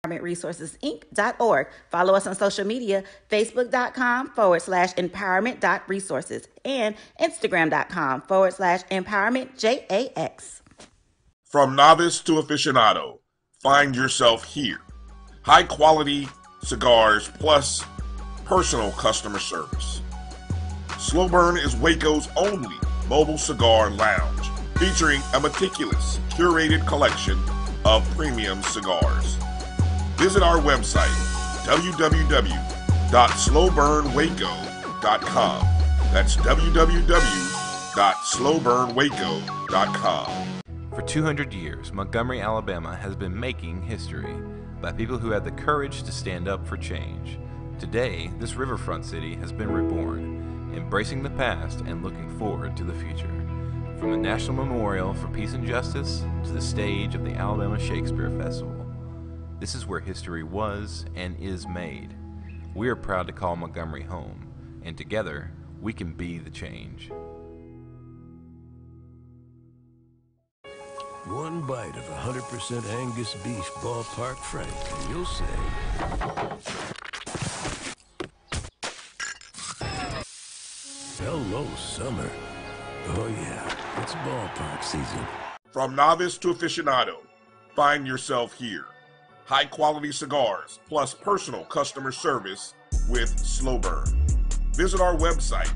empowermentresourcesinc.org. Follow us on social media, facebook.com/empowerment.resources and instagram.com/empowermentjax. From novice to aficionado, find yourself here. High quality cigars plus personal customer service. Slow Burn is Waco's only mobile cigar lounge, featuring a meticulous, curated collection of premium cigars. Visit our website, www.slowburnwaco.com. That's www.slowburnwaco.com. For 200 years, Montgomery, Alabama has been making history by people who had the courage to stand up for change. Today, this riverfront city has been reborn, embracing the past and looking forward to the future. From the National Memorial for Peace and Justice to the stage of the Alabama Shakespeare Festival, this is where history was and is made. We are proud to call Montgomery home, and together, we can be the change. One bite of 100% Angus beef ballpark frank, and you'll say, hello, summer. Oh yeah, it's ballpark season. From novice to aficionado, find yourself here. High quality cigars plus personal customer service with Slow Burn. Visit our website,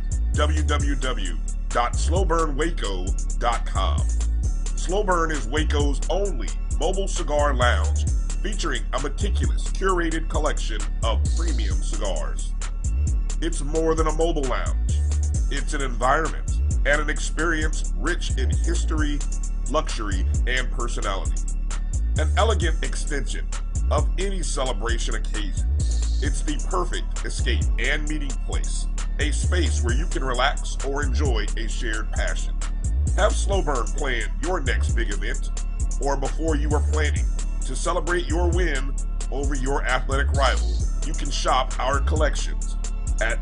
www.slowburnwaco.com. Slow Burn is Waco's only mobile cigar lounge, featuring a meticulous, curated collection of premium cigars. It's more than a mobile lounge. It's an environment and an experience rich in history, luxury, and personality. An elegant extension of any celebration occasion. It's the perfect escape and meeting place, a space where you can relax or enjoy a shared passion. Have Slow Burn plan your next big event, or before you are planning to celebrate your win over your athletic rival, you can shop our collections at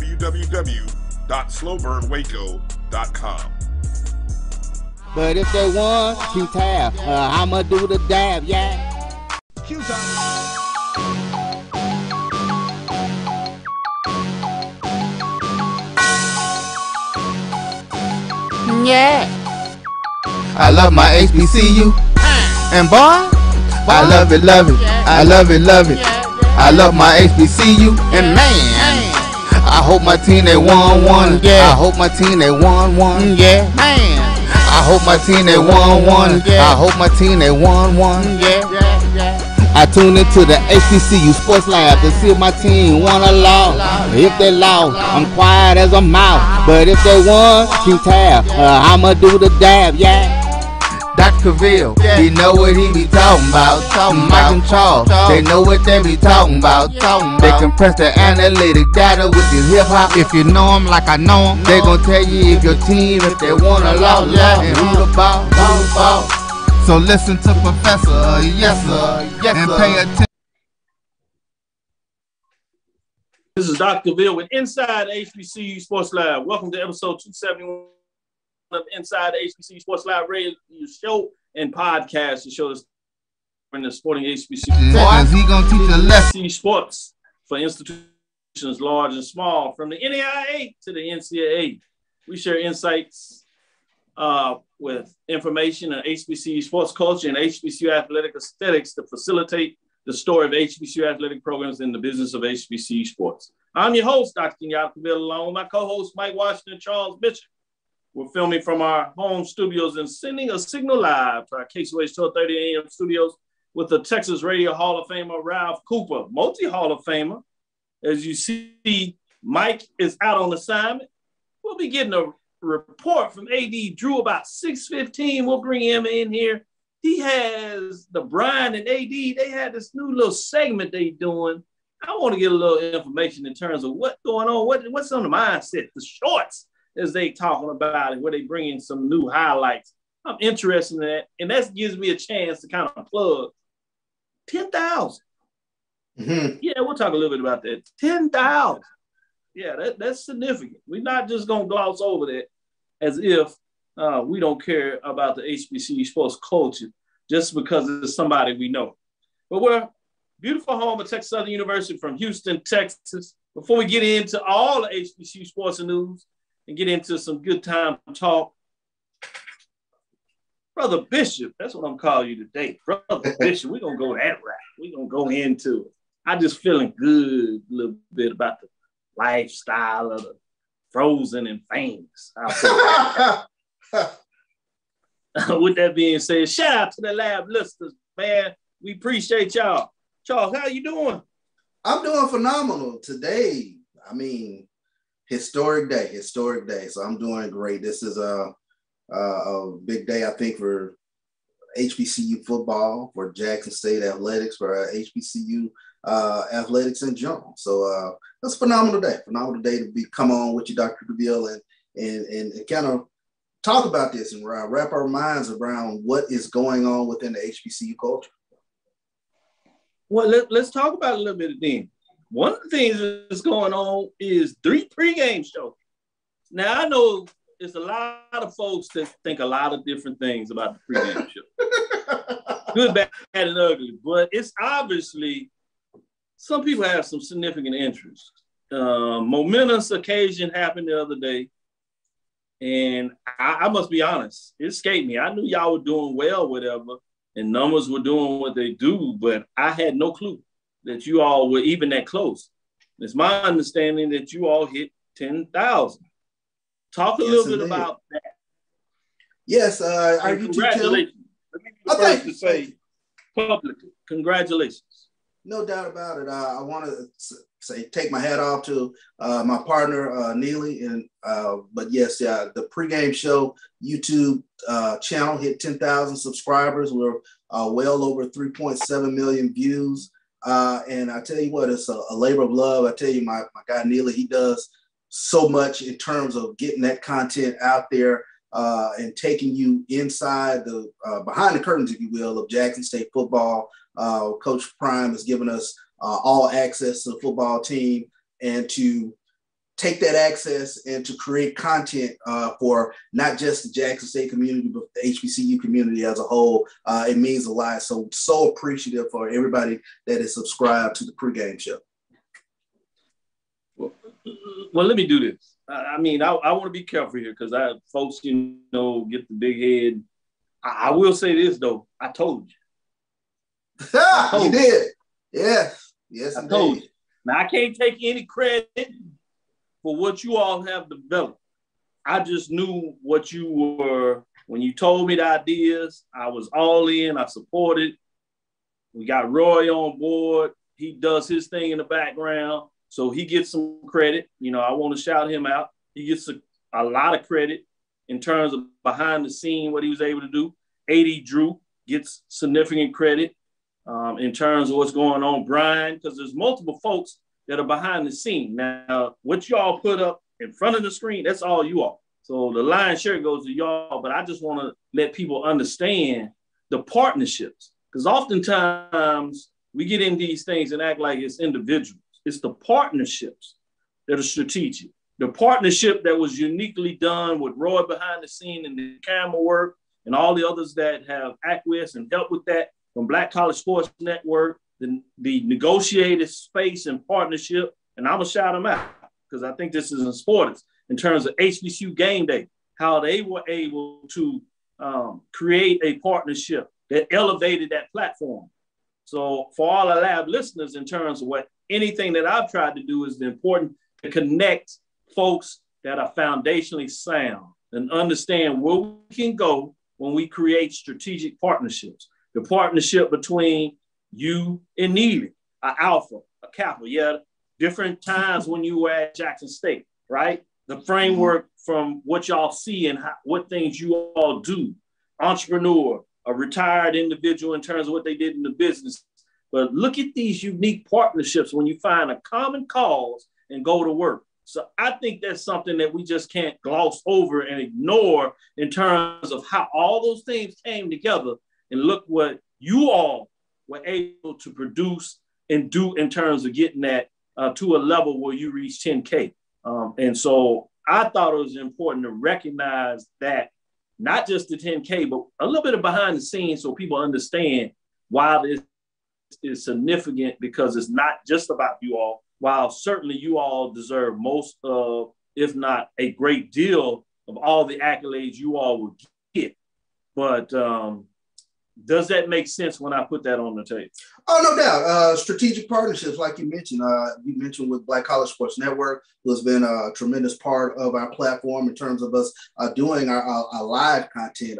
www.slowburnwaco.com. But if they want Q-Tab, I'ma do the dab, yeah. Q-Tab. Yeah. I love my HBCU. And boy, I love it, love it. I love it, love it. I love my HBCU. And man, I hope my team they won one. Yeah. I hope my team they won one. Yeah. Man, I hope my team they won one. I hope my team they won one. Yeah. I tune into the HBCU Sports Lab to see if my team won or lost. If they lost, I'm quiet as a mouse. But if they won, Q-Tab, I'ma do the dab, yeah. Dr. Cavil, he know what he be talking about. Mike and Charles, they know what they be talking about. They compress the analytic data with this hip hop. If you know them like I know them, they gon' tell you if your team, if they won or lost, and who the ball, who the ball. So listen to Professor, yes sir, and pay attention. This is Dr. Cavil with Inside HBCU Sports Lab. Welcome to episode 271 of Inside HBCU Sports Lab radio show and podcast. The show is in the sporting HBCU. Boy, he gonna teach a lesson. Sports for institutions large and small, from the NAIA to the NCAA. We share insights with information on HBCU sports culture and HBCU athletic aesthetics to facilitate the story of HBCU athletic programs in the business of HBCU sports. I'm your host, Dr. Kenyatta, along with my co-host, Mike Washington and Charles Bishop. We're filming from our home studios and sending a signal live to our KCOH 1230 AM studios with the Texas Radio Hall of Famer, Ralph Cooper, multi-Hall of Famer. As you see, Mike is out on assignment. We'll be getting a report from AD Drew about 6:15. We'll bring him in here. He has the Brian and AD. They had this new little segment they doing. I want to get a little information in terms of what's going on. What's on the mindset, the shorts, as they talking about it, where they bring in some new highlights. I'm interested in that. And that gives me a chance to kind of plug 10,000. Mm-hmm. Yeah, we'll talk a little bit about that. 10,000. Yeah, that's significant. We're not just going to gloss over that as if we don't care about the HBCU sports culture just because it's somebody we know. But we're beautiful home of Texas Southern University from Houston, Texas. Before we get into all the HBCU sports and news and get into some good time talk, Brother Bishop, that's what I'm calling you today. Brother Bishop, we're going to go that route. We're going to go into it. I just feeling good a little bit about the lifestyle of the frozen and famous. With that being said, shout out to the lab listeners, man. We appreciate y'all. Charles, how you doing? I'm doing phenomenal today. I mean, historic day. So I'm doing great. This is a big day, I think, for HBCU football, for Jackson State athletics, for HBCU athletics in general. So it's a phenomenal day to come on with you, Dr. Cavil, and kind of talk about this and wrap our minds around what is going on within the HBCU culture. Well, let's talk about it a little bit then. One of the things that's going on is 3 pregame shows. Now, I know there's a lot of folks that think a lot of different things about the pregame show. Good, bad, and ugly. But it's obviously, some people have some significant interest. Momentous occasion happened the other day. And I must be honest, it escaped me. I knew y'all were doing well, whatever, and numbers were doing what they do, but I had no clue that you all were even that close. It's my understanding that you all hit 10,000. Talk a little bit about that. Yes, our YouTube channel. Let me be the first to say publicly, congratulations. No doubt about it. I want to say take my hat off to my partner Neely, and but yes, the pregame show YouTube channel hit 10,000 subscribers. We're well over 3.7 million views, and I tell you what, it's a labor of love. I tell you, my guy Neely, he does so much in terms of getting that content out there and taking you inside the behind the curtains, if you will, of Jackson State football. Coach Prime has given us all access to the football team, and to take that access and to create content for not just the Jackson State community, but the HBCU community as a whole. It means a lot. So appreciative for everybody that is subscribed to the pregame show. Well, let me do this. I mean, I want to be careful here because folks, get the big head. I will say this, though. I told you. You did. Yes, I told you. Now, I can't take any credit for what you all have developed. I just knew what you were. When you told me the ideas, I was all in. I supported. We got Roy on board. He does his thing in the background, so he gets some credit. I want to shout him out. He gets a lot of credit in terms of behind the scene, what he was able to do. AD Drew gets significant credit. In terms of what's going on, Brian, because there's multiple folks that are behind the scene. Now, what y'all put up in front of the screen, that's all you all. So the lion's share goes to y'all, but I just want to let people understand the partnerships, because oftentimes we get in these things and act like it's individuals. It's the partnerships that are strategic. The partnership that was uniquely done with Roy behind the scene and the camera work and all the others that have acquiesced and helped with that, from Black College Sports Network, the negotiated space and partnership, and I'm going to shout them out because I think this is important in terms of HBCU Game Day, how they were able to create a partnership that elevated that platform. So for all our lab listeners, in terms of anything that I've tried to do is important to connect folks that are foundationally sound and understand where we can go when we create strategic partnerships. The partnership between you and Neely, an Alpha, a Kappa, different times when you were at Jackson State, right? The framework from what y'all see and what things you all do. Entrepreneur, a retired individual in terms of what they did in the business. But look at these unique partnerships when you find a common cause and go to work. So I think that's something that we just can't gloss over and ignore in terms of how all those things came together. And look what you all were able to produce and do in terms of getting that to a level where you reach 10K. And so I thought it was important to recognize that, not just the 10K, but a little bit of behind the scenes so people understand why this is significant because it's not just about you all. While certainly you all deserve most of, if not a great deal of all the accolades you all will get. But does that make sense when I put that on the table? Oh, no doubt. Strategic partnerships, like you mentioned with Black College Sports Network, who has been a tremendous part of our platform in terms of us doing our live content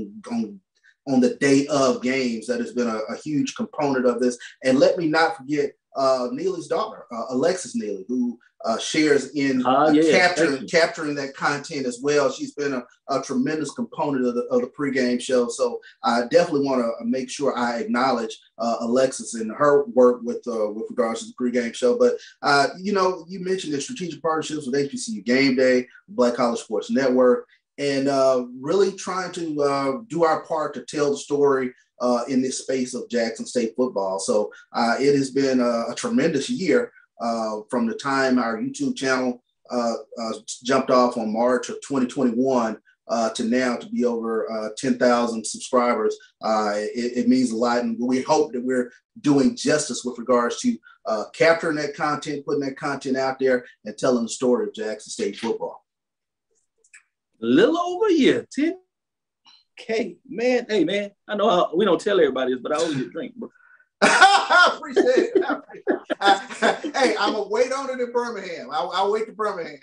on the day of games. That has been a huge component of this. And let me not forget Neely's daughter, Alexis Neely, who shares in capturing that content as well. She's been a tremendous component of the pregame show. So I definitely want to make sure I acknowledge Alexis and her work with regards to the pregame show. But you mentioned the strategic partnerships with HBCU Game Day, Black College Sports Network, and really trying to do our part to tell the story in this space of Jackson State football. So it has been a tremendous year from the time our YouTube channel jumped off on March of 2021 to now to be over 10,000 subscribers. It means a lot, and we hope that we're doing justice with regards to capturing that content, putting that content out there, and telling the story of Jackson State football. A little over a year, 10K, man. Hey, man, I know we don't tell everybody this, but I owe you a drink, bro. I appreciate it. Hey, I'm going to wait on it in Birmingham. I'll wait to Birmingham.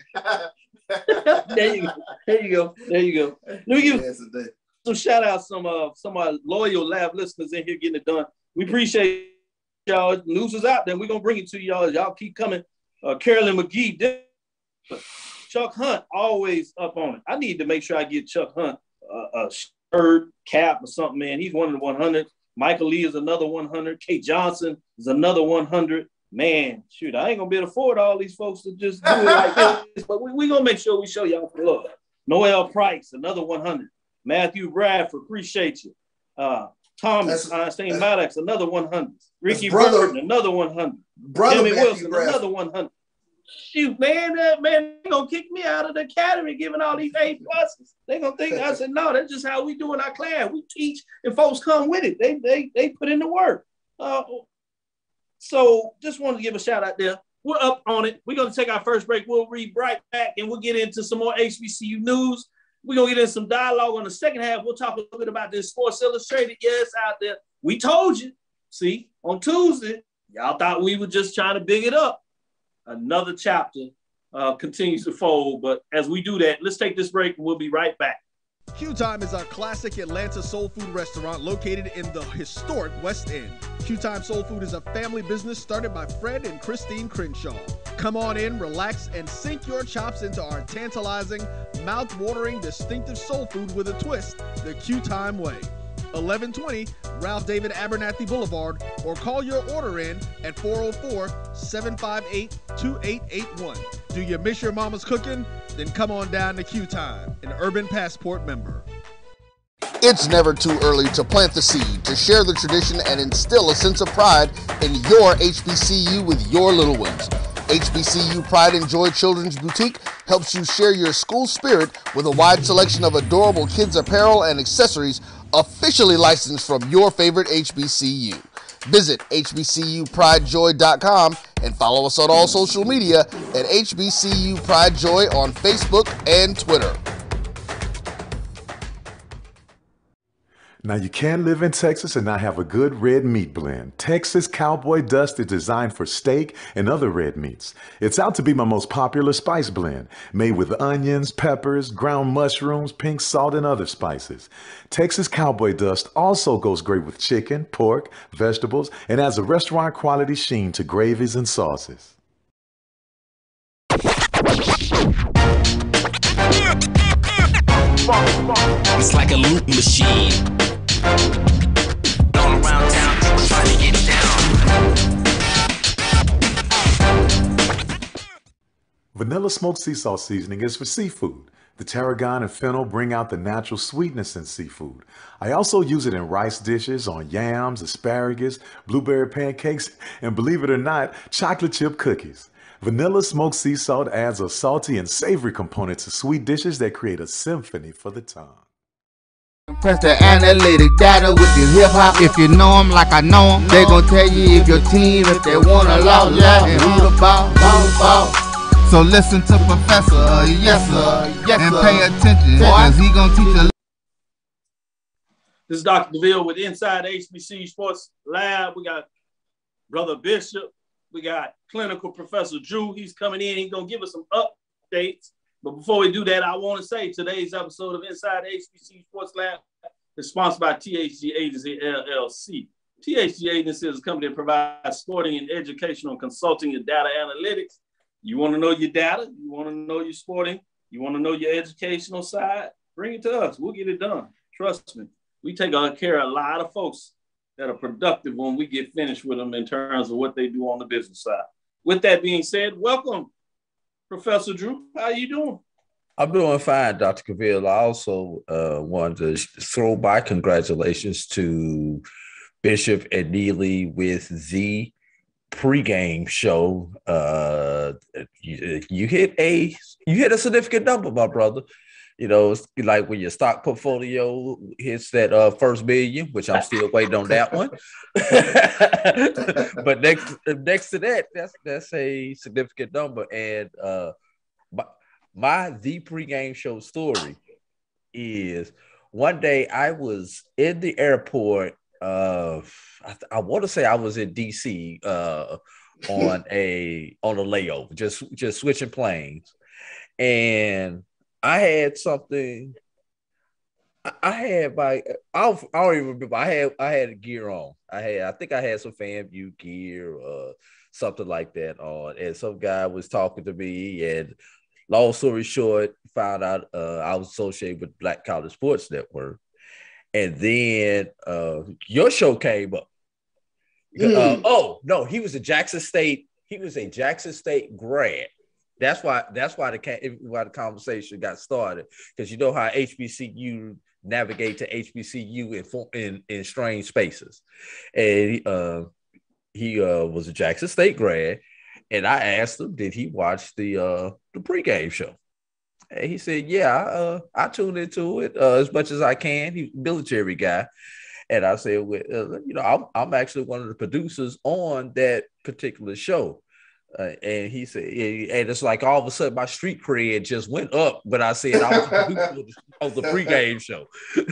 There you go. Let me give some shout outs, some of our loyal lab listeners in here getting it done. We appreciate y'all. News is out there. We're going to bring it to y'all. Y'all keep coming. Carolyn McGee, Chuck Hunt, always up on it. I need to make sure I get Chuck Hunt a shirt, cap, or something, man. He's one of the 100. Michael Lee is another 100. Kate Johnson is another 100. Man, shoot, I ain't going to be able to afford all these folks to just do it like this, but we're going to make sure we show y'all some love. Noel Price, another 100. Matthew Bradford, appreciate you. Thomas St. Maddox, another 100. Ricky Burton, another 100. Jimmy Wilson, another 100. Shoot, man, they're going to kick me out of the academy giving all these A+. They're going to think, I said, no, that's just how we do in our class. We teach and folks come with it. They put in the work. So just wanted to give a shout out there. We're up on it. We're going to take our first break. We'll read right back and we'll get into some more HBCU news. We're going to get into some dialogue on the second half. We'll talk a little bit about this Sports Illustrated. Yes, out there. We told you. See, on Tuesday, y'all thought we were just trying to big it up. Another chapter continues to fold. But as we do that, let's take this break and we'll be right back. Q Time is our classic Atlanta soul food restaurant located in the historic West End. Q Time Soul Food is a family business started by Fred and Christine Crenshaw. Come on in, relax, and sink your chops into our tantalizing, mouth-watering, distinctive soul food with a twist, the Q Time way. 1120 Ralph David Abernathy Boulevard, or call your order in at 404-758-2881. Do you miss your mama's cooking? Then come on down to Q Time, an Urban Passport member. It's never too early to plant the seed, to share the tradition, and instill a sense of pride in your HBCU with your little ones. HBCU Pride and Joy Children's Boutique helps you share your school spirit with a wide selection of adorable kids' apparel and accessories officially licensed from your favorite HBCU. Visit hbcupridejoy.com and follow us on all social media at HBCU Pride Joy on Facebook and Twitter. Now, you can live in Texas and not have a good red meat blend. Texas Cowboy Dust is designed for steak and other red meats. It's out to be my most popular spice blend, made with onions, peppers, ground mushrooms, pink salt, and other spices. Texas Cowboy Dust also goes great with chicken, pork, vegetables, and adds a restaurant quality sheen to gravies and sauces. It's like a loop machine. All around town, people trying to get down. Vanilla smoked sea salt seasoning is for seafood. The tarragon and fennel bring out the natural sweetness in seafood. I also use it in rice dishes, on yams, asparagus, blueberry pancakes, and believe it or not, chocolate chip cookies. Vanilla smoked sea salt adds a salty and savory component to sweet dishes that create a symphony for the tongue. Press the analytic data with this hip hop. If you know them like I know them, they gon' tell you if your team, if they wanna law, and who the ball. So listen to Professor, yes sir, and pay attention, cause he gon' teach you. This is Dr. Cavil with Inside HBCU Sports Lab. We got Brother Bishop. We got Clinical Professor Drew. He's coming in. He's going to give us some updates. But before we do that, I want to say today's episode of Inside HBCU Sports Lab is sponsored by THG Agency LLC. THG Agency is a company that provides sporting and educational consulting and data analytics. You want to know your data? You want to know your sporting? You want to know your educational side? Bring it to us. We'll get it done. Trust me. We take care of a lot of folks that are productive when we get finished with them in terms of what they do on the business side. With that being said, welcome, Professor Drew. How you doing? I'm doing fine, Dr. Cavil. I also wanted to throw my congratulations to Bishop and Neely with the pregame show. You hit a significant number, my brother. You know, it's like when your stock portfolio hits that first million, which I'm still waiting on that one. But next to that, that's a significant number. And the pregame show story is one day I was in the airport. I want to say I was in DC on a layover, just switching planes, and I had something. I don't even remember. I had gear on. I think I had some FAMU gear or something like that on. And some guy was talking to me, and long story short, found out I was associated with Black College Sports Network. And then your show came up. Oh no, he was a Jackson State grad. That's why the conversation got started, because you know how HBCU navigate to HBCU in strange spaces, and he was a Jackson State grad, and I asked him, did he watch the pregame show? And he said, yeah, I tuned into it as much as I can. He's a military guy. And I said, well, I'm actually one of the producers on that particular show. And he said, and it's like all of a sudden my street cred just went up when I said I was the producer of the pregame show.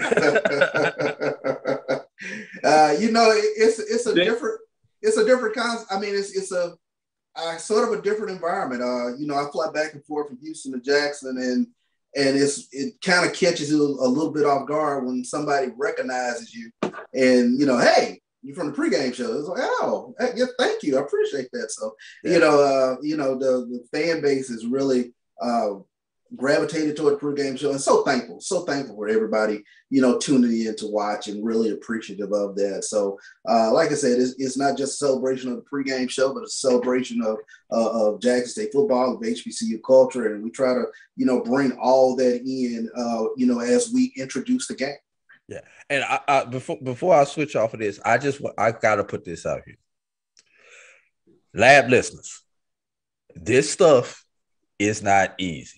It's a different concept. I mean, it's a sort of a different environment. I fly back and forth from Houston to Jackson, and it kind of catches you a little bit off guard when somebody recognizes you, and hey, you're from the pregame show. It's like, oh, yeah, thank you, I appreciate that. So yeah. The fan base is really gravitated toward the pregame show, and so thankful for everybody tuning in to watch, and really appreciative of that. So like I said, it's not just a celebration of the pregame show, but a celebration of Jackson State football, of HBCU culture, and we try to bring all that in as we introduce the game. Yeah, and I before I switch off of this, I gotta put this out here. Lab listeners, this stuff is not easy.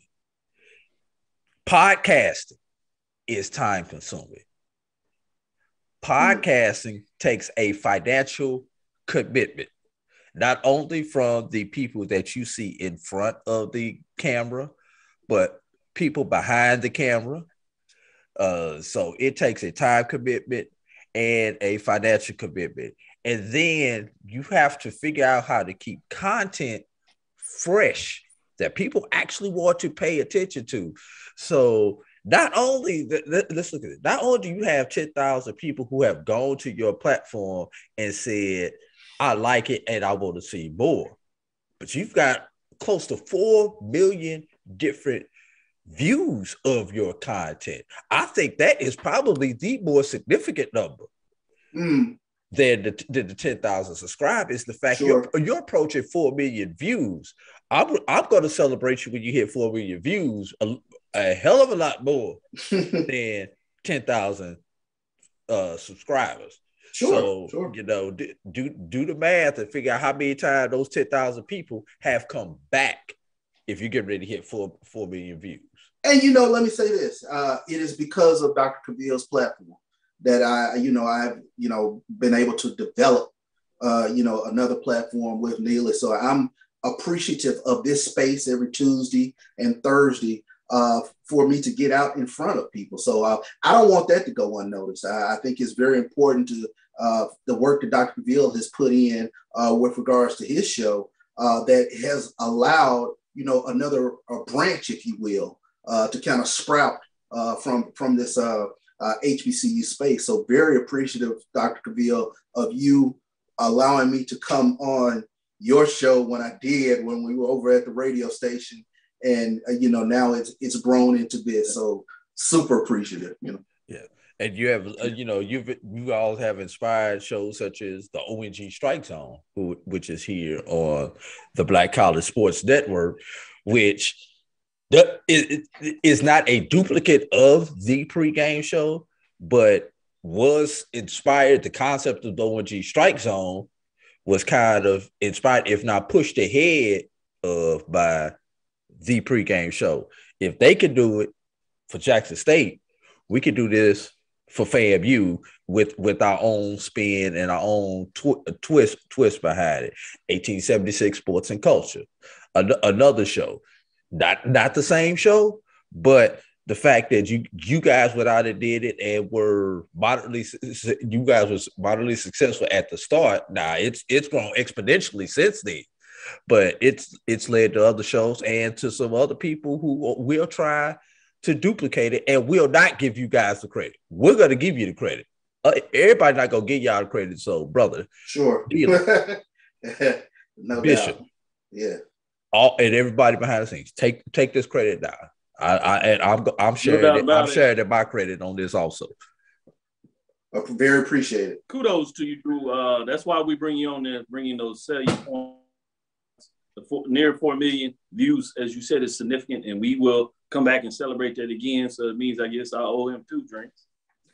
Podcasting is time consuming. Podcasting takes a financial commitment, not only from the people that you see in front of the camera, but people behind the camera. So it takes a time commitment and a financial commitment. And then you have to figure out how to keep content fresh that people actually want to pay attention to. So not only, let's look at it. Not only do you have 10,000 people who have gone to your platform and said, I like it and I want to see more, but you've got close to 4 million different views of your content. I think that is probably the more significant number than the 10,000 subscribers. The fact you're approaching 4 million views. I'm going to celebrate you when you hit 4 million views a hell of a lot more than 10,000 subscribers. So do the math and figure out how many times those 10,000 people have come back if you get ready to hit 4 million views. And let me say this: it is because of Dr. Cavil's platform that I've been able to develop another platform with Neely. So I'm appreciative of this space every Tuesday and Thursday for me to get out in front of people. So I don't want that to go unnoticed. I think it's very important to the work that Dr. Cavil has put in with regards to his show that has allowed another branch, if you will, to kind of sprout from this HBCU space. So very appreciative, Dr. Cavil, of you allowing me to come on your show when we were over at the radio station. And, now it's grown into this. So super appreciative, Yeah. And you have, you all have inspired shows such as the ONG Strike Zone, which is here on the Black College Sports Network, which is not a duplicate of the pregame show, but was inspired. The concept of the ONG Strike Zone was kind of inspired, if not pushed ahead of, by the pregame show. If they could do it for Jackson State, we could do this for FAMU with our own spin and our own twist behind it. 1876 Sports and Culture, another show, not the same show, but the fact that you guys went out and did it and you guys was moderately successful at the start. Now it's grown exponentially since then, but it's led to other shows and to some other people who will try to duplicate it and will not give you guys the credit. We're going to give you the credit. Everybody not going to give y'all the credit. So, brother, sure, no Bishop, doubt. Yeah, and everybody behind the scenes, take this credit down. I'm sharing sharing my credit on this also. I very appreciate it. Kudos to you, Drew. That's why we bring you on there, bringing those salient points. Near 4 million views, as you said, is significant, and we will come back and celebrate that again. So it means, I guess, I owe him 2 drinks.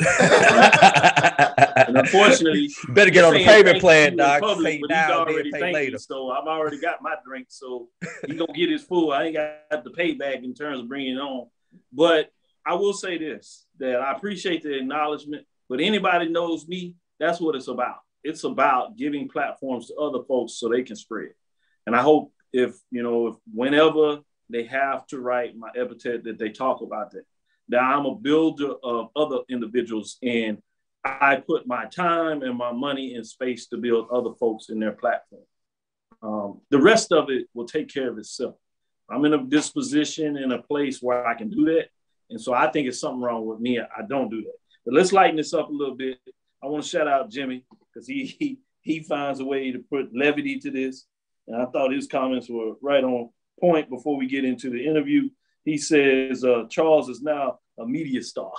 And unfortunately, you better get on the payment plan, Doc. Public, but he's already paid later. So I've already got my drink. So he's gonna get his full. I ain't got the payback in terms of bringing it on. But I will say this: that I appreciate the acknowledgement. But anybody knows me, that's what it's about. It's about giving platforms to other folks so they can spread. And I hope if whenever they have to write my epithet, that they talk about that. That I'm a builder of other individuals, and I put my time and my money in space to build other folks in their platform. The rest of it will take care of itself. I'm in a disposition, in a place where I can do that. And so I think it's something wrong with me. I don't do that. But let's lighten this up a little bit. I want to shout out Jimmy because he finds a way to put levity to this. And I thought his comments were right on point before we get into the interview. He says, Charles is now a media star.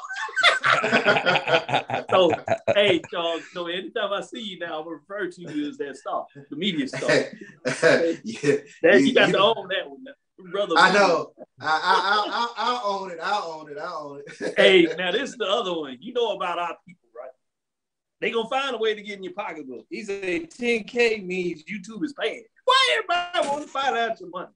So, hey, Charles, so anytime I see you now, I'm going to refer to you as that star, the media star. You got to own that one now. Brother, I know. I'll own it. Hey, now this is the other one. You know about our people, right? They going to find a way to get in your pocketbook. He said 10K means YouTube is paying. Why everybody want to find out your money?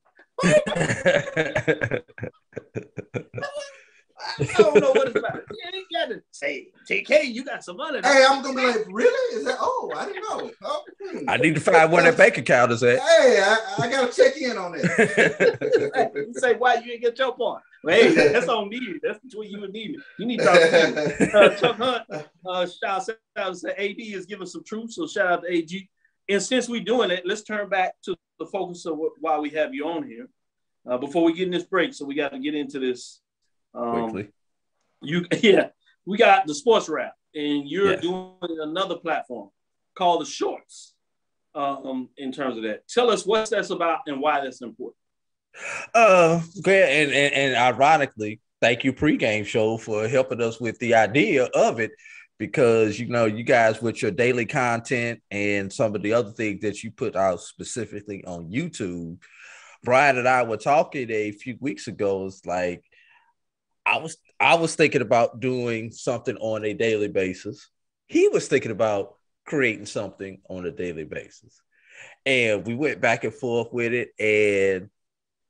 I don't know what it's about. You ain't got to say, TK, you got some money. Hey, I'm going to be like, really? Is that, I didn't know. I need to find where that bank account is at. Hey, I got to check in on that. You say, why you ain't get your point? Well, hey, that's on me. That's between you and me. You need to talk to me. Chuck Hunt, shout out to say AD is giving some truth, so shout out to AG. And since we're doing it, let's turn back to the focus of why we have you on here. Before we get in this break, so we got to get into this. Quickly. We got the sports wrap, and you're doing another platform called the Shorts. In terms of that, tell us what that's about and why that's important. Great, and ironically, thank you Pregame Show for helping us with the idea of it, because you guys with your daily content and some of the other things that you put out specifically on YouTube. Brian and I were talking a few weeks ago. It's like I was thinking about doing something on a daily basis. He was thinking about creating something on a daily basis. And we went back and forth with it. And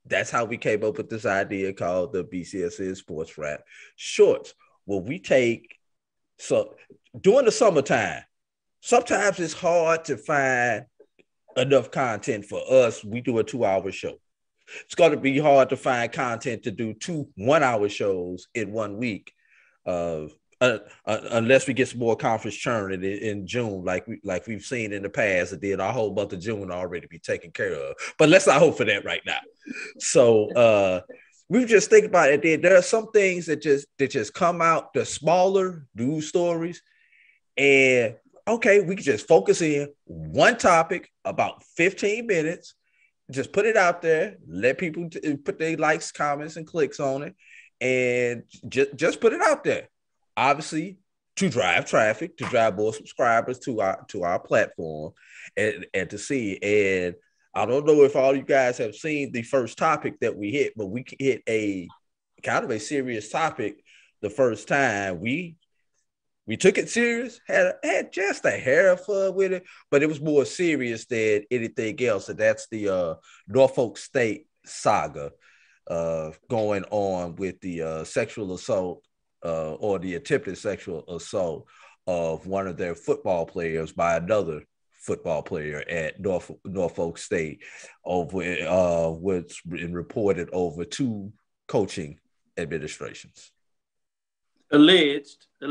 that's how we came up with this idea called the BCSN Sports Lab shorts. Well, we take, so during the summertime, sometimes it's hard to find enough content for us. We do a 2-hour show. It's going to be hard to find content to do 2 1-hour shows in 1 week, unless we get some more conference churn in June, like we've seen in the past. And then our whole month of June already be taken care of. But let's not hope for that right now. So we just think about it. There are some things that just come out, the smaller news stories, and okay, we can just focus in one topic about 15 minutes. Just put it out there, let people put their likes, comments, and clicks on it, and just put it out there. Obviously, to drive traffic, to drive more subscribers to our platform, and to see. And I don't know if all you guys have seen the first topic that we hit, but we hit a kind of a serious topic the first time. We took it serious, had just a hair of fun with it, but it was more serious than anything else. And that's the Norfolk State saga going on with the sexual assault or the attempted sexual assault of one of their football players by another football player at Norfolk State, over what's been reported over 2 coaching administrations. Alleged. But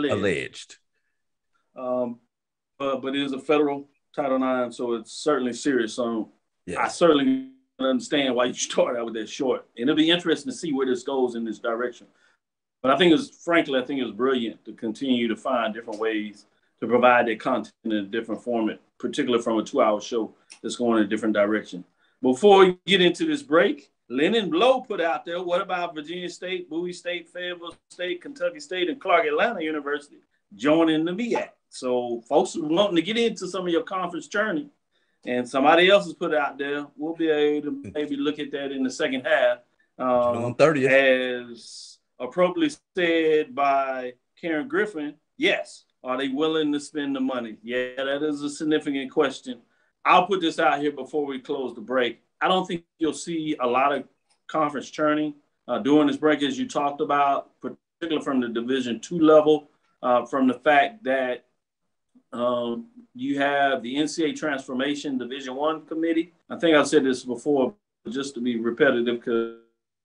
it is a federal Title IX, so it's certainly serious. So yes. I certainly understand why you started out with that short. And it'll be interesting to see where this goes in this direction. But I think it was brilliant to continue to find different ways to provide that content in a different format, particularly from a 2-hour show that's going in a different direction. Before we get into this break, Lennon Blow put out there, what about Virginia State, Bowie State, Fayetteville State, Kentucky State, and Clark Atlanta University joining the MEAC? So folks are wanting to get into some of your conference journey, and somebody else has put it out there. We'll be able to maybe look at that in the second half. June 30th. As appropriately said by Karen Griffin, yes. Are they willing to spend the money? Yeah, that is a significant question. I'll put this out here before we close the break. I don't think you'll see a lot of conference churning during this break, as you talked about, particularly from the Division II level, from the fact that you have the NCAA Transformation Division I Committee. I think I've said this before, just to be repetitive, because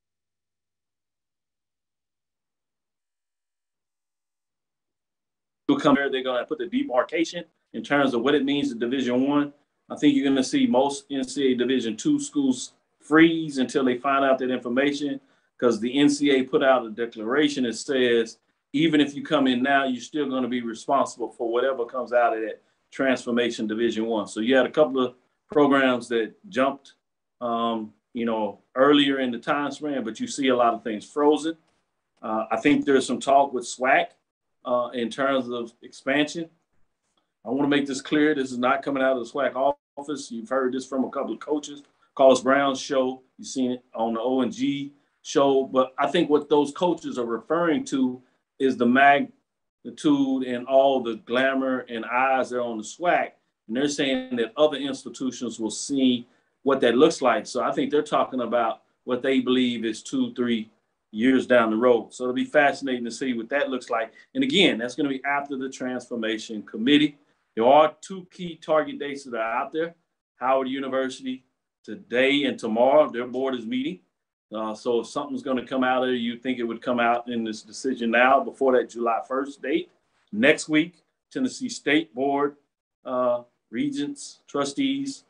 they're going to put the demarcation in terms of what it means to Division I. I think you're going to see most NCAA Division II schools freeze until they find out that information, because the NCAA put out a declaration that says, even if you come in now, you're still going to be responsible for whatever comes out of that Transformation Division I. So you had a couple of programs that jumped, earlier in the time span, but you see a lot of things frozen. I think there's some talk with SWAC in terms of expansion. I want to make this clear. This is not coming out of the SWAC office. You've heard this from a couple of coaches. Carlos Brown's show. You've seen it on the O&G show. But I think what those coaches are referring to is the magnitude and all the glamour and eyes that are on the SWAC. And they're saying that other institutions will see what that looks like. So I think they're talking about what they believe is 2-3 years down the road. So it'll be fascinating to see what that looks like. And again, that's going to be after the Transformation Committee. There are 2 key target dates that are out there. Howard University today and tomorrow, their board is meeting. So if something's going to come out of it, you think it would come out in this decision now before that July 1st date. Next week, Tennessee State Board, regents, trustees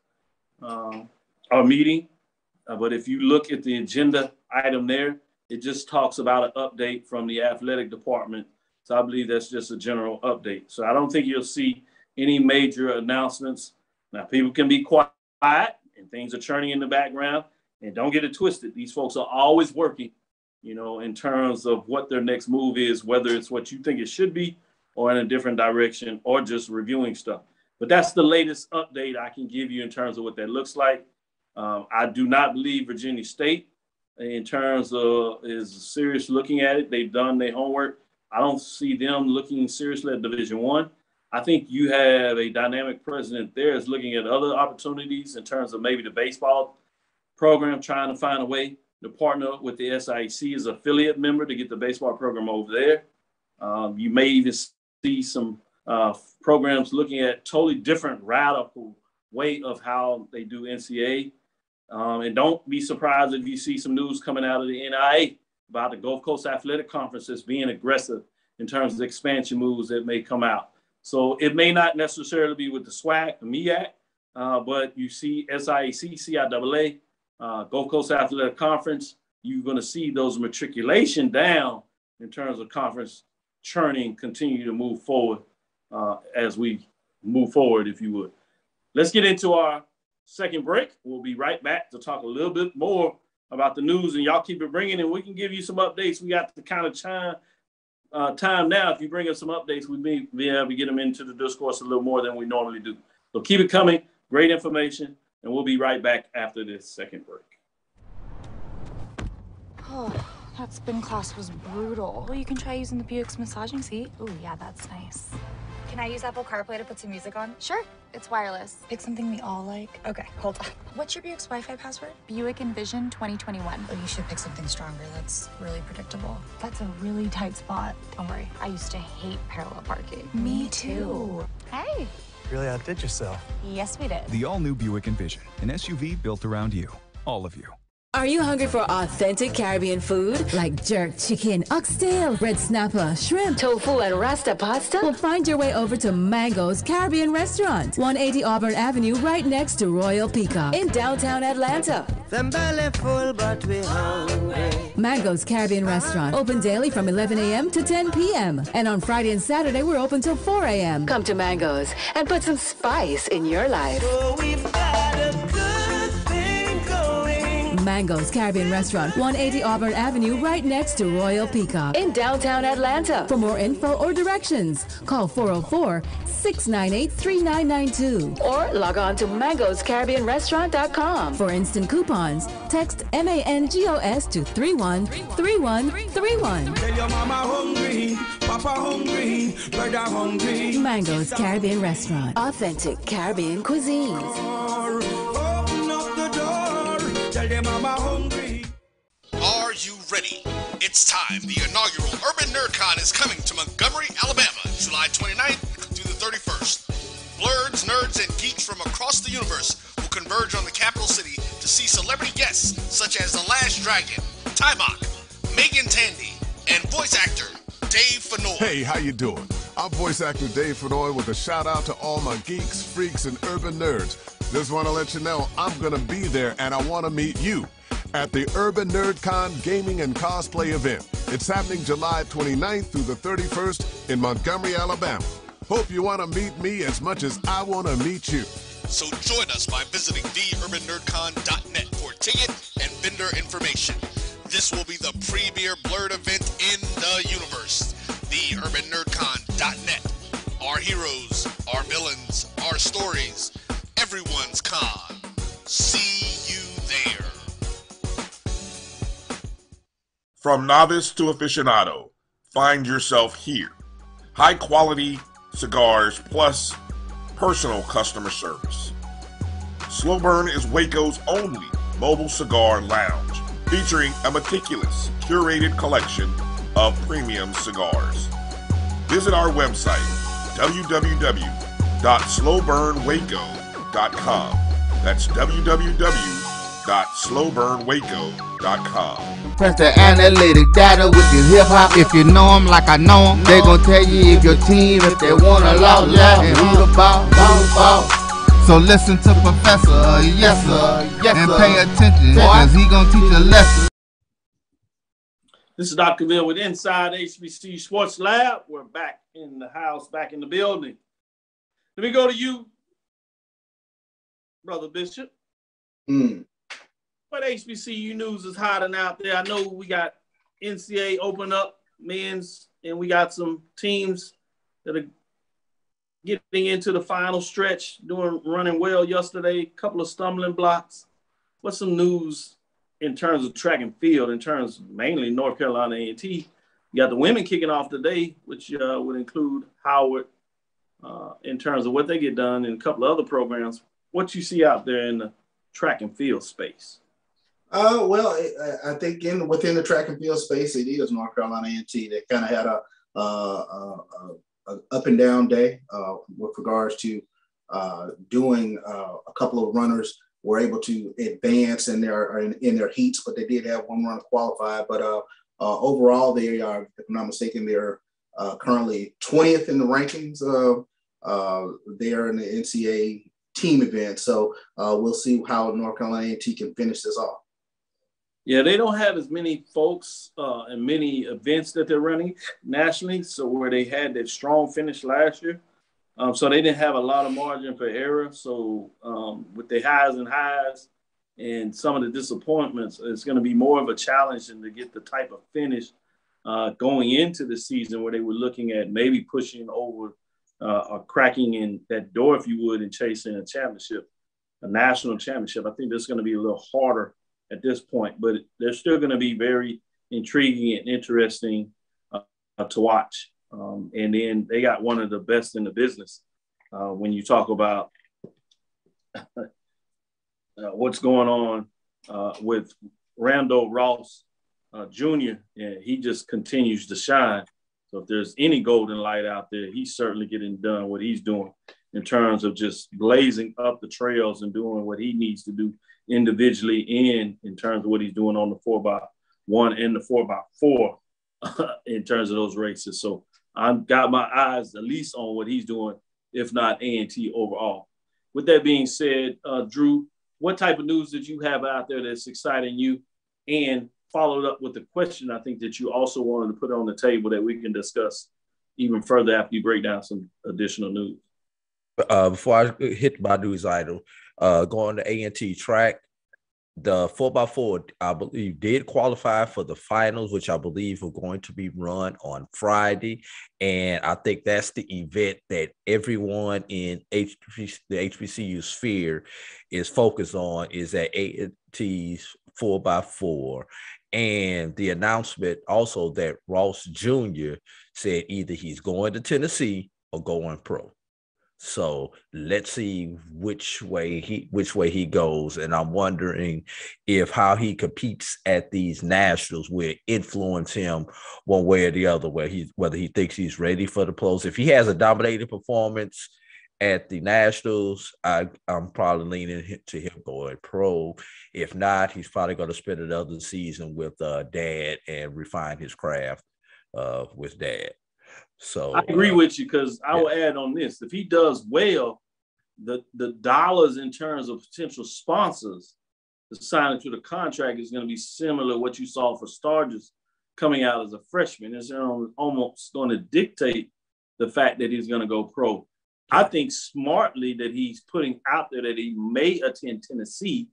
are meeting. But if you look at the agenda item there, it just talks about an update from the athletic department. So I believe that's just a general update. So I don't think you'll see any major announcements. Now, people can be quiet and things are churning in the background. And don't get it twisted. These folks are always working, in terms of what their next move is, whether it's what you think it should be or in a different direction or just reviewing stuff. But that's the latest update I can give you in terms of what that looks like. I do not believe Virginia State, in terms of, is serious looking at it. They've done their homework. I don't see them looking seriously at Division I. I think you have a dynamic president there is looking at other opportunities in terms of maybe the baseball program, trying to find a way to partner with the SIC as an affiliate member to get the baseball program over there. You may even see some programs looking at totally different radical way of how they do NCAA. And don't be surprised if you see some news coming out of the NIA about the Gulf Coast Athletic Conferences being aggressive in terms of expansion moves that may come out. So it may not necessarily be with the SWAC, the MEAC, but you see SIAC, CIAA, Gulf Coast Athletic Conference, you're going to see those matriculation down in terms of conference churning continue to move forward as we move forward, if you would. Let's get into our second break. We'll be right back to talk a little bit more about the news, and y'all keep it bringing, and we can give you some updates. We got the kind of time now. If you bring us some updates, we may be able to get them into the discourse a little more than we normally do. So keep it coming. Great information, and we'll be right back after this second break. Oh, that spin class was brutal. Well, you can try using the Buick's massaging seat. Oh, yeah, that's nice. Can I use Apple CarPlay to put some music on? Sure, it's wireless. Pick something we all like. Okay, hold on. What's your Buick's Wi-Fi password? Buick Envision 2021. Oh, you should pick something stronger. That's really predictable. That's a really tight spot. Don't worry, I used to hate parallel parking. Me too. Hey. Really outdid yourself. Yes, we did. The all-new Buick Envision, an SUV built around you, all of you. Are you hungry for authentic Caribbean food? Like jerk chicken, oxtail, red snapper, shrimp, tofu, and rasta pasta? Well, find your way over to Mango's Caribbean Restaurant, 180 Auburn Avenue, right next to Royal Peacock in downtown Atlanta. Them belly full, but we hungry. Mango's Caribbean Restaurant, open daily from 11 a.m. to 10 p.m. And on Friday and Saturday, we're open till 4 a.m. Come to Mango's and put some spice in your life. So we've got a good thing going. Mango's Caribbean Restaurant, 180 Auburn Avenue, right next to Royal Peacock in downtown Atlanta. For more info or directions, call 404-698-3992 or log on to mangoscaribbeanrestaurant.com. For instant coupons, text MANGOS to 313131. Tell your mama hungry, papa hungry, brother hungry. Mango's Caribbean Restaurant, authentic Caribbean cuisines. Open up the door, tell your mama hungry. Are you ready? It's time. The inaugural Urban NerdCon is coming to Montgomery, Alabama, July 29th through the 31st. Blurs, nerds, and geeks from across the universe will converge on the capital city to see celebrity guests such as The Last Dragon, Tybok, Megan Tandy, and voice actor Dave Fennoy. Hey, how you doing? I'm voice actor Dave Fennoy with a shout out to all my geeks, freaks, and urban nerds. Just want to let you know I'm going to be there and I want to meet you at the Urban NerdCon Gaming and Cosplay event. It's happening July 29th through the 31st in Montgomery, Alabama. Hope you want to meet me as much as I want to meet you. So join us by visiting theurbannerdcon.net for ticket and vendor information. This will be the premier blurred event in the universe. Theurbannerdcon.net. Our heroes, our villains, our stories, everyone's con. See you there. From novice to aficionado, find yourself here. High quality cigars plus personal customer service. Slow Burn is Waco's only mobile cigar lounge, featuring a meticulous, curated collection of premium cigars. Visit our website, www.slowburnwaco.com. That's www.slowburnwaco.com. Press the analytic data with your hip hop. If you know them like I know them, they gon' tell you if your team, if they wanna law, and who the ball. So listen to Professor, yes sir, and pay attention, cause he gon' teach a lesson. This is Dr. Cavil with Inside HBCU Sports Lab. We're back in the house, back in the building. Let me go to you, Brother Bishop. What HBCU news is hiding out there? I know we got NCAA open up men's, and we got some teams that are getting into the final stretch, running well yesterday. A couple of stumbling blocks. What's some news in terms of track and field, in terms of mainly North Carolina A&T? You got the women kicking off today, which would include Howard in terms of what they get done, and a couple of other programs. What you see out there in the track and field space? Well, I think within the track and field space, it is North Carolina A&T. They kind of had a up and down day with regards to doing a couple of runners were able to advance in their heats, but they did have one runner qualified. But overall, they are, if I'm not mistaken, they're currently 20th in the rankings. They're in the NCAA team event, so we'll see how North Carolina A&T can finish this off. Yeah, they don't have as many folks and many events that they're running nationally. So where they had that strong finish last year, so they didn't have a lot of margin for error. So with the highs and some of the disappointments, it's going to be more of a challenge than to get the type of finish going into the season where they were looking at maybe pushing over or cracking in that door, if you would, and chasing a championship, a national championship. I think that's going to be a little harder at this point, but they're still going to be very intriguing and interesting to watch. And then they got one of the best in the business when you talk about what's going on with Randall Ross Jr. And he just continues to shine. So if there's any golden light out there, he's certainly getting done what he's doing in terms of just blazing up the trails and doing what he needs to do individually and in terms of what he's doing on the 4x1 and the 4x4 in terms of those races. So I've got my eyes at least on what he's doing, if not A&T overall. With that being said, Drew, what type of news did you have out there that's exciting you? And followed up with the question I think that you also wanted to put on the table that we can discuss even further after you break down some additional news. Before I hit my news item, going to A&T track, the 4x4, I believe, did qualify for the finals, which I believe are going to be run on Friday. And I think that's the event that everyone in the HBCU sphere is focused on, is that A&T's 4x4. And the announcement also that Ross Jr. said either he's going to Tennessee or going pro. So let's see which way he goes. And I'm wondering if how he competes at these nationals will influence him one way or the other, whether he thinks he's ready for the pros. If he has a dominating performance at the nationals, I'm probably leaning to him going pro. If not, he's probably going to spend another season with Dad and refine his craft with Dad. So I agree with you, because I will add on this. If he does well, the dollars in terms of potential sponsors to sign into the contract is going to be similar to what you saw for Stargers coming out as a freshman. It's almost going to dictate the fact that he's going to go pro. I think smartly that he's putting out there that he may attend Tennessee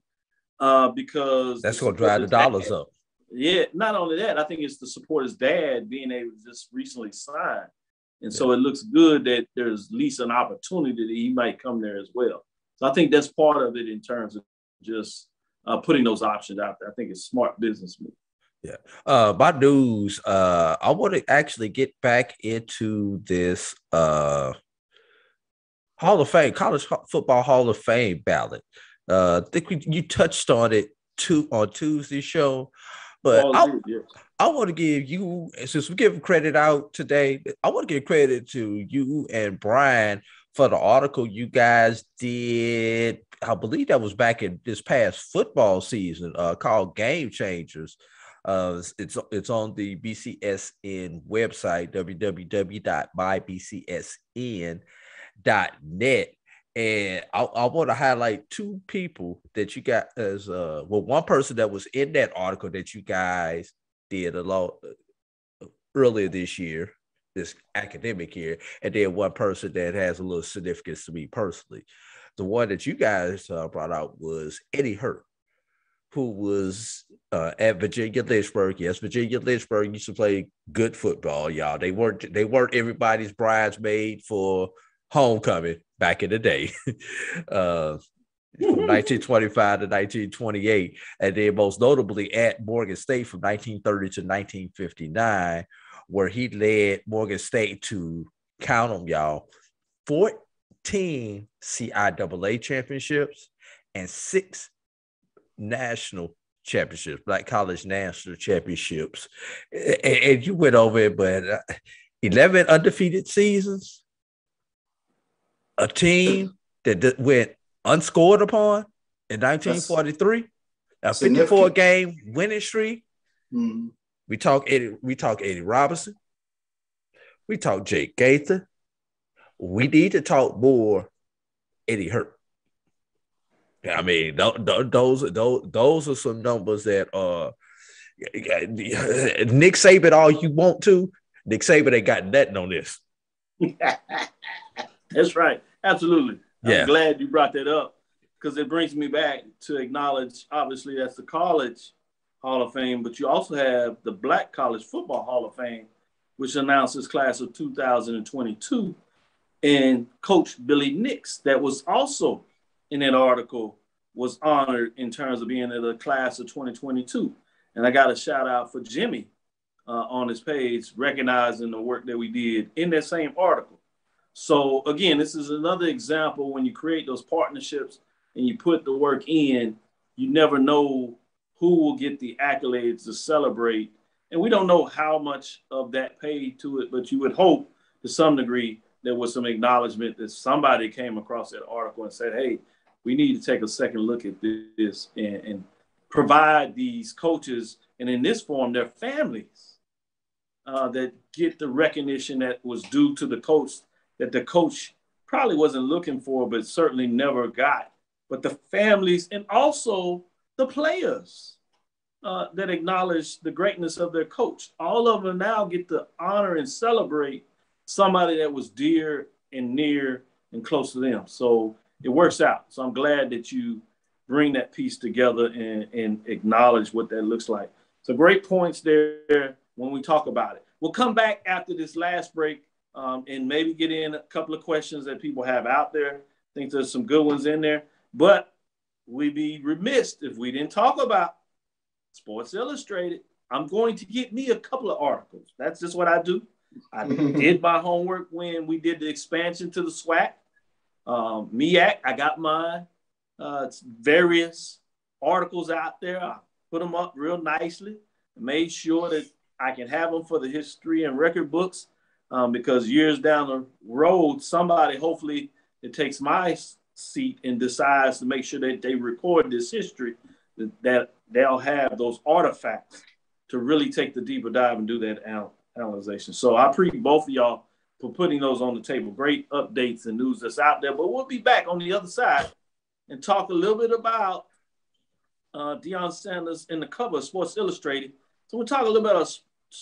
because that's going to drive the dollars up. Yeah, not only that, I think it's to support his dad being able to just recently sign. And so it looks good that there's at least an opportunity that he might come there as well. So I think that's part of it in terms of just putting those options out there. I think it's smart business move. Yeah. My news, I want to actually get back into this Hall of Fame, College Football Hall of Fame ballot. I think you touched on it on Tuesday's show. But I want to give you, since we give credit out today, I want to give credit to you and Brian for the article you guys did. I believe that was back in this past football season, called Game Changers. It's on the BCSN website, www.mybcsn.net. And I want to highlight two people that you got as one person that was in that article that you guys did a lot earlier this year, this academic year, and then one person that has a little significance to me personally. The one that you guys brought out was Eddie Hurt, who was at Virginia Lynchburg. Yes, Virginia Lynchburg used to play good football, y'all. They weren't everybody's bridesmaid for homecoming back in the day, from 1925 to 1928, and then most notably at Morgan State from 1930 to 1959, where he led Morgan State to, count them, y'all, 14 CIAA championships and 6 national championships, Black College National Championships, and you went over it, but 11 undefeated seasons, a team that went unscored upon in 1943, a 54-game winning streak. Mm-hmm. We talk Eddie Robinson. We talk Jake Gaither. We need to talk more Eddie Hurt. I mean, those are some numbers that Nick Saban all you want to. Nick Saban ain't got nothing on this. That's right. Absolutely. Yeah. I'm glad you brought that up because it brings me back to acknowledge, obviously, that's the College Hall of Fame, but you also have the Black College Football Hall of Fame, which announces class of 2022. And Coach Billy Nix, that was also in that article, was honored in terms of being in the class of 2022. And I got a shout out for Jimmy on his page, recognizing the work that we did in that same article. So again, this is another example when you create those partnerships and you put the work in, you never know who will get the accolades to celebrate. And we don't know how much of that paid to it, but you would hope to some degree there was some acknowledgement that somebody came across that article and said, hey, we need to take a second look at this and provide these coaches, and in this form, their families, that get the recognition that was due to the coach, that the coach probably wasn't looking for, but certainly never got. But the families and also the players that acknowledge the greatness of their coach. All of them now get to honor and celebrate somebody that was dear and near and close to them. So it works out. So I'm glad that you bring that piece together and acknowledge what that looks like. So great points there when we talk about it. We'll come back after this last break and maybe get in a couple of questions that people have out there. I think there's some good ones in there, but we'd be remiss if we didn't talk about Sports Illustrated. I'm going to get me a couple of articles. That's just what I do. I did my homework when we did the expansion to the SWAC. MEAC, I got mine. It's various articles out there. I put them up real nicely. Made sure that I can have them for the history and record books because years down the road, somebody hopefully it takes my seat and decides to make sure that they record this history, that they'll have those artifacts to really take the deeper dive and do that analyzation. So I appreciate both of y'all for putting those on the table. Great updates and news that's out there. But we'll be back on the other side and talk a little bit about Deion Sanders in the cover of Sports Illustrated. So we'll talk a little bit about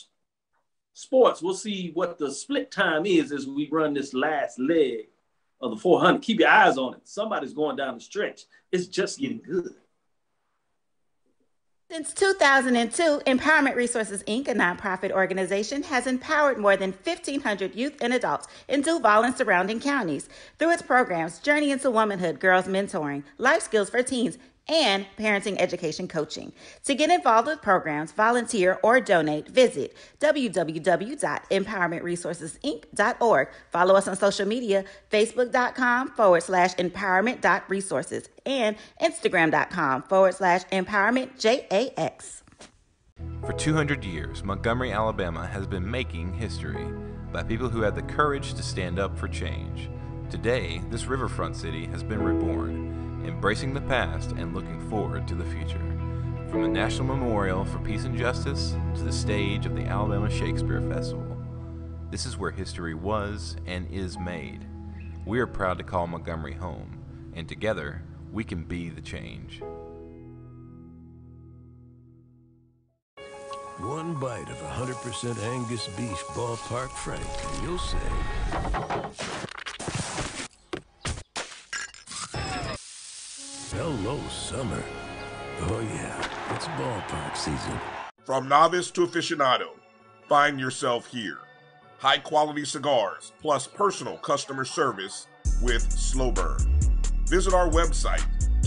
sports. We'll see what the split time is as we run this last leg of the 400. Keep your eyes on it. Somebody's going down the stretch. It's just getting good. Since 2002, Empowerment Resources, Inc., a nonprofit organization, has empowered more than 1,500 youth and adults in Duval and surrounding counties through its programs Journey into Womanhood, Girls Mentoring, Life Skills for Teens, and Parenting Education Coaching. To get involved with programs, volunteer, or donate, visit www.empowermentresourcesinc.org. Follow us on social media, facebook.com/empowerment.resources and instagram.com/empowermentJAX. For 200 years, Montgomery, Alabama has been making history by people who had the courage to stand up for change. Today, this riverfront city has been reborn, embracing the past and looking forward to the future. From the National Memorial for Peace and Justice to the stage of the Alabama Shakespeare Festival, this is where history was and is made. We are proud to call Montgomery home, and together, we can be the change. One bite of 100% Angus beef ballpark frank, and you'll say... Hello, summer. Oh yeah, it's ballpark season. From novice to aficionado, find yourself here. High quality cigars plus personal customer service with Slow Burn. Visit our website,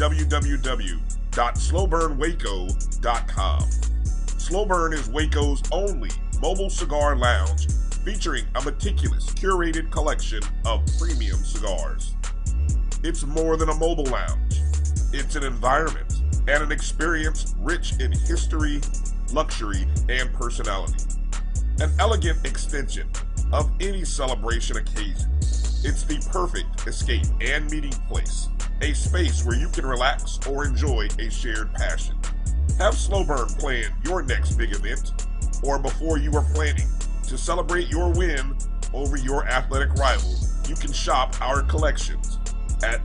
www.slowburnwaco.com. Slow Burn is Waco's only mobile cigar lounge featuring a meticulous curated collection of premium cigars. It's more than a mobile lounge. It's an environment, and an experience rich in history, luxury, and personality. An elegant extension of any celebration occasion. It's the perfect escape and meeting place, a space where you can relax or enjoy a shared passion. Have Slow Burn plan your next big event, or before you are planning to celebrate your win over your athletic rival, you can shop our collections at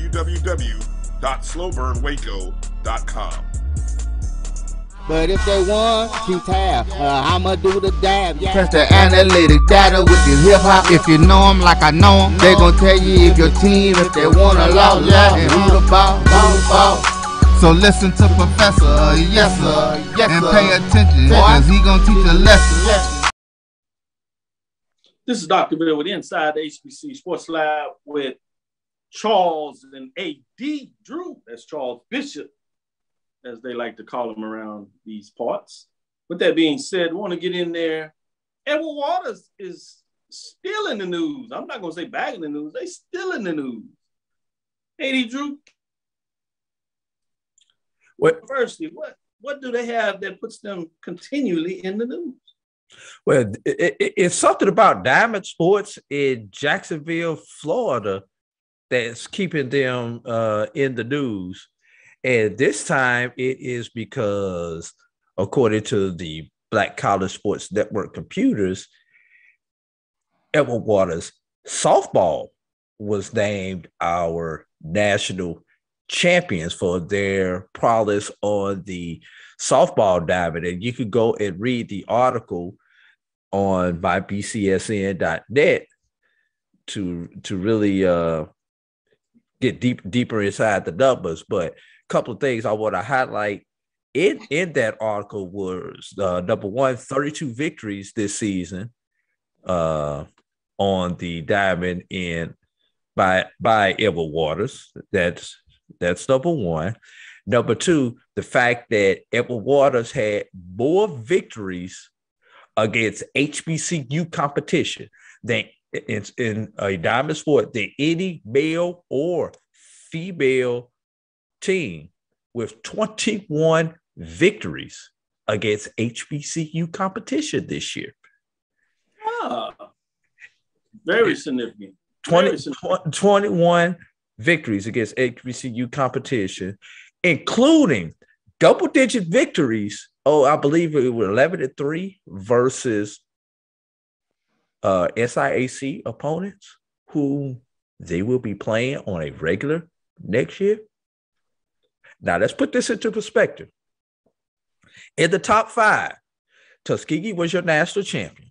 www.slowburnwaco.com. But if they want, keep tab. I'ma do the dab. Yeah. Press the analytic data with the hip hop. If you know them like I know them, they gon' tell you if your team, if they wanna lose, yeah, and who the ball. So listen to Professor, yes sir, and pay attention, cause he gon' teach a lesson. This is Dr. Bill with Inside the HBCU Sports Lab with Charles and A.D. Drew. That's Charles Bishop, as they like to call him around these parts. With that being said, I want to get in there. Edward Waters is still in the news. I'm not going to say back in the news. They still in the news. A.D. Drew. Firstly, what do they have that puts them continually in the news? Well, it's something about Diamond Sports in Jacksonville, Florida, that's keeping them in the news. And this time it is because, according to the Black College Sports Network computers, Edward Waters softball was named our national champions for their prowess on the softball diamond. And you could go and read the article on my BCSN.net to really get deeper inside the numbers. But a couple of things I want to highlight in that article was number one, 32 victories this season on the diamond by Edward Waters. That's number one. Number two, the fact that Edward Waters had more victories against HBCU competition than in a diamond sport than any male or female team, with 21 victories against HBCU competition this year. Very significant. 21 victories against HBCU competition, including double-digit victories. I believe it was 11-3 versus SIAC opponents who they will be playing on a regular next year. Now, let's put this into perspective. In the top five, Tuskegee was your national champion.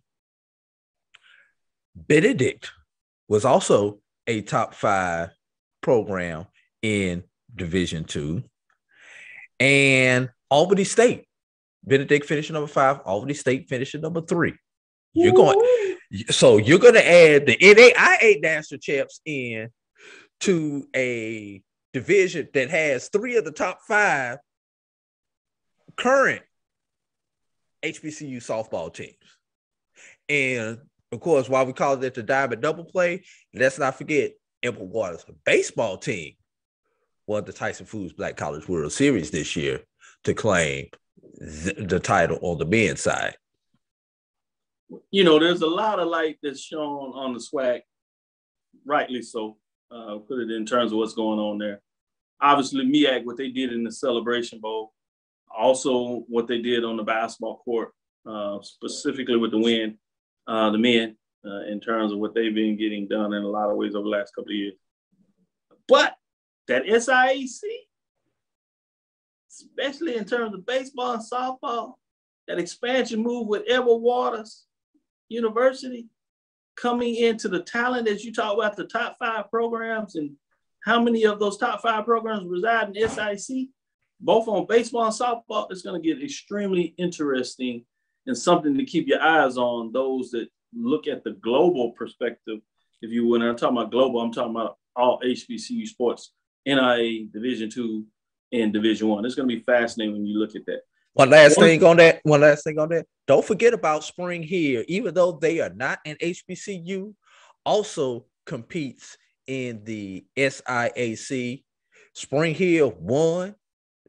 Benedict was also a top five program in Division II. And Albany State, Benedict finished number 5, Albany State finished number 3. You're going to add the NAIA national champs in to a division that has 3 of the top 5 current HBCU softball teams. And of course, while we call it the Diamond Double Play, let's not forget Edward Waters' baseball team won the Tyson Foods Black College World Series this year to claim the title on the men's side. You know, there's a lot of light that's shown on the SWAC, rightly so. Put it in terms of what's going on there. Obviously, MEAC, what they did in the Celebration Bowl, also what they did on the basketball court, specifically with the men, in terms of what they've been getting done in a lot of ways over the last couple of years. But that SIAC, especially in terms of baseball and softball, that expansion move with Edward Waters University coming into the talent, as you talk about the top 5 programs and how many of those top 5 programs reside in SIC, both on baseball and softball, it's going to get extremely interesting and something to keep your eyes on, those that look at the global perspective. If you, when I'm talking about global, I'm talking about all HBCU sports, NIA, Division II, and Division I. It's going to be fascinating when you look at that. One last thing on that. Don't forget about Spring Hill. Even though they are not an HBCU, also competes in the SIAC. Spring Hill won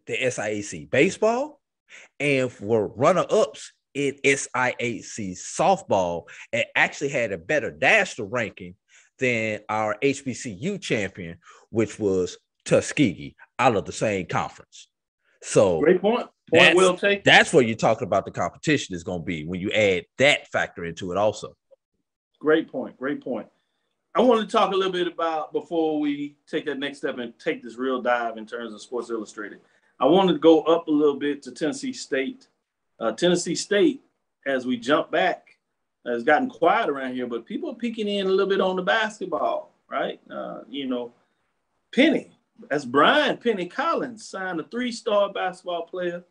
the SIAC baseball, and for runner-ups in SIAC softball, and actually had a better national ranking than our HBCU champion, which was Tuskegee, out of the same conference. So great point. Point well taken. That's where you're talking about the competition is going to be when you add that factor into it also. Great point. Great point. I want to talk a little bit about, before we take that next step and take this real dive in terms of Sports Illustrated, I wanted to go up a little bit to Tennessee State. Tennessee State, as we jump back, has gotten quiet around here, but people are peeking in a little bit on the basketball, right? Penny, that's Brian Penny Collins, signed a 3-star basketball player.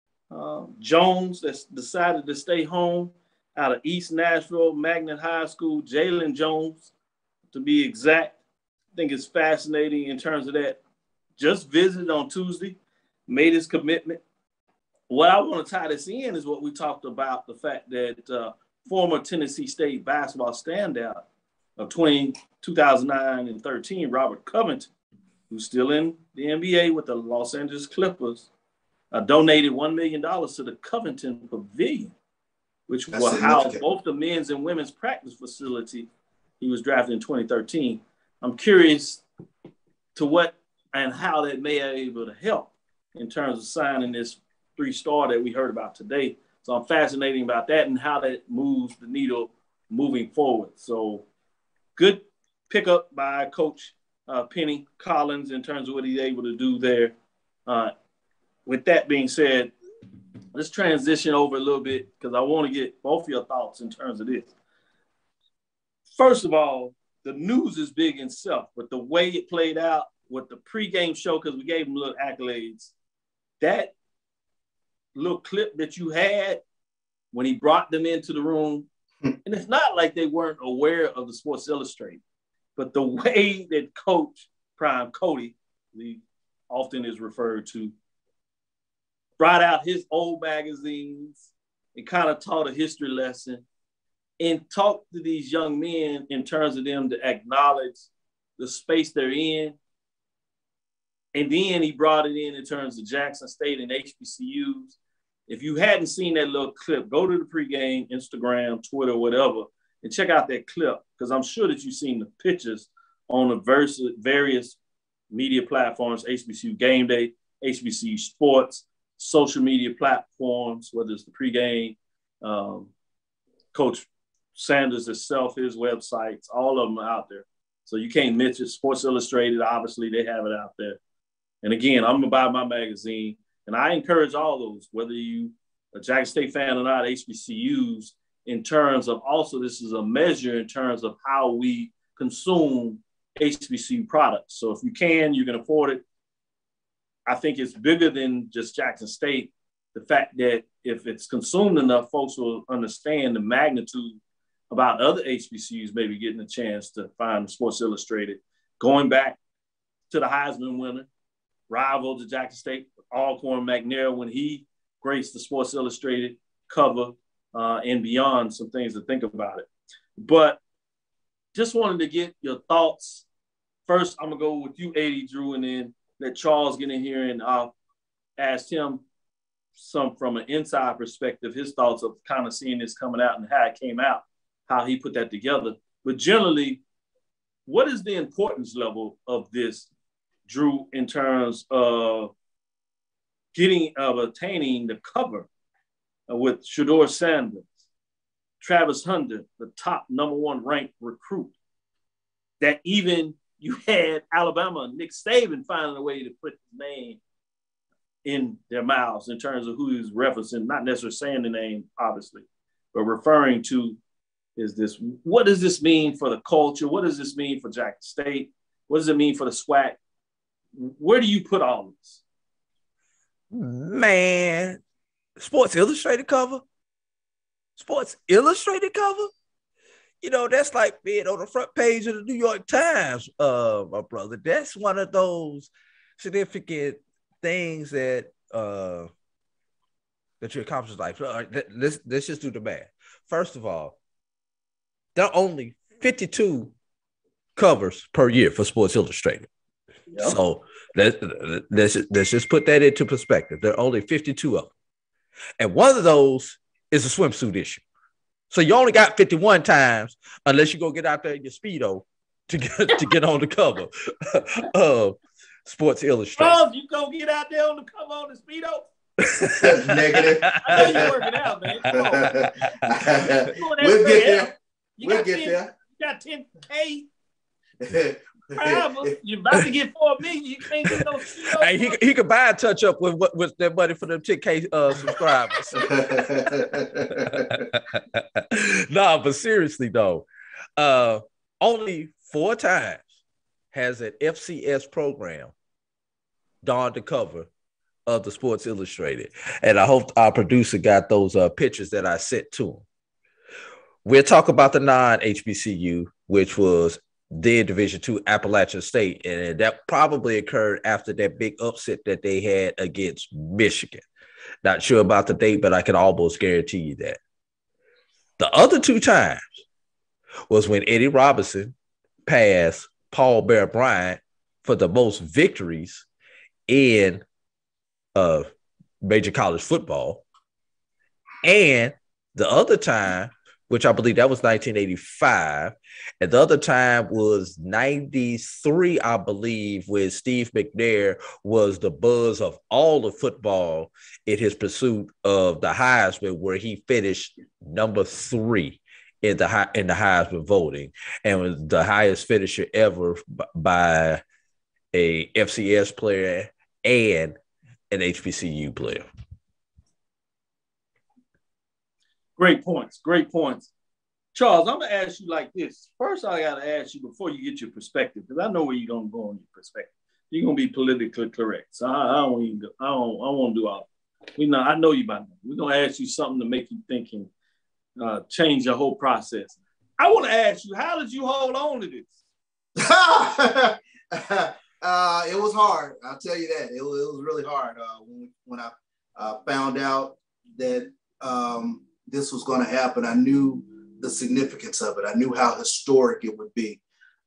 Jones, that's decided to stay home out of East Nashville Magnet High School, Jalen Jones, to be exact. I think it's fascinating in terms of that. Just visited on Tuesday, made his commitment. What I want to tie this in is what we talked about, the fact that former Tennessee State basketball standout of 2009 and 13, Robert Covington, who's still in the NBA with the Los Angeles Clippers, donated $1 million to the Covington Pavilion, which will house both the men's and women's practice facility. He was drafted in 2013. I'm curious to what and how that may be able to help in terms of signing this 3-star that we heard about today. So I'm fascinated about that and how that moves the needle moving forward. So good pickup by Coach Penny Collins in terms of what he's able to do there. With that being said, let's transition over a little bit because I want to get both of your thoughts in terms of this. First of all, the news is big in itself, but the way it played out with the pregame show, because we gave him little accolades, that little clip that you had when he brought them into the room, and it's not like they weren't aware of the Sports Illustrated, but the way that Coach Prime Cody, he often is referred to, brought out his old magazines and kind of taught a history lesson and talked to these young men in terms of them to acknowledge the space they're in. And then he brought it in terms of Jackson State and HBCUs. If you hadn't seen that little clip, go to the pregame, Instagram, Twitter, whatever, and check out that clip, because I'm sure that you've seen the pictures on the various media platforms, HBCU Game Day, HBCU Sports, social media platforms, whether it's the pregame, Coach Sanders himself, his websites, all of them are out there. So you can't miss it. Sports Illustrated, obviously, they have it out there. And again, I'm going to buy my magazine. And I encourage all those, whether you a Jackson State fan or not, HBCUs, in terms of also this is a measure in terms of how we consume HBCU products. So if you can afford it. I think it's bigger than just Jackson State. The fact that if it's consumed enough, folks will understand the magnitude about other HBCUs maybe getting a chance to find Sports Illustrated. Going back to the Heisman winner, rival to Jackson State, Alcorn McNair, when he graced the Sports Illustrated cover and beyond, some things to think about it. But just wanted to get your thoughts. First, I'm going to go with you, 80, Drew, and then let Charles get in here and I'll ask him some from an inside perspective, his thoughts of kind of seeing this coming out and how it came out, how he put that together. But generally, what is the importance level of this, Drew, in terms of attaining the cover with Shedeur Sanders, Travis Hunter, the top #1 ranked recruit, that even you had Alabama, Nick Saban finding a way to put his name in their mouths in terms of who he's referencing, not necessarily saying the name, obviously, but referring to is this, what does this mean for the culture? What does this mean for Jackson State? What does it mean for the SWAC? Where do you put all this? Man, Sports Illustrated cover? Sports Illustrated cover? You know, that's like being on the front page of the New York Times, my brother. That's one of those significant things that you accomplish in life. Let's just do the math. First of all, there are only 52 covers per year for Sports Illustrated. Yep. Let's just put that into perspective. There are only 52 of them. And one of those is a swimsuit issue. So you only got 51 times unless you go get out there in your Speedo to get on the cover of Sports Illustrated. Oh, you go get out there on the cover on the Speedo? Negative. I know you're working out, man. Come on. We'll get there. We'll get there. You got 10K. You're about to get 4 million. You can't get no Speedo. Hey, he could buy a touch up with that money for them 10K subscribers. No, but seriously though, only 4 times has an FCS program donned the cover of the Sports Illustrated, and I hope our producer got those pictures that I sent to him. We'll talk about the non-HBCU, which was their Division II Appalachian State, and that probably occurred after that big upset that they had against Michigan. Not sure about the date, but I can almost guarantee you that. The other 2 times was when Eddie Robinson passed Paul Bear Bryant for the most victories in major college football. And the other time, which I believe that was 1985, and the other time was 93, I believe, when Steve McNair was the buzz of all of football in his pursuit of the Heisman, where he finished number 3 in the Heisman voting, and was the highest finisher ever by a FCS player and an HBCU player. Great points. Great points. Charles, I'm going to ask you like this. First, I got to ask you before you get your perspective, because I know where you're going to go on your perspective. You're going to be politically correct. So I don't even go. I don't want to do all that. I know you by now. We're going to ask you something to make you think and change your whole process. I want to ask you, how did you hold on to this? It was hard. I'll tell you that. It was really hard when I found out that this was going to happen. I knew the significance of it. I knew how historic it would be.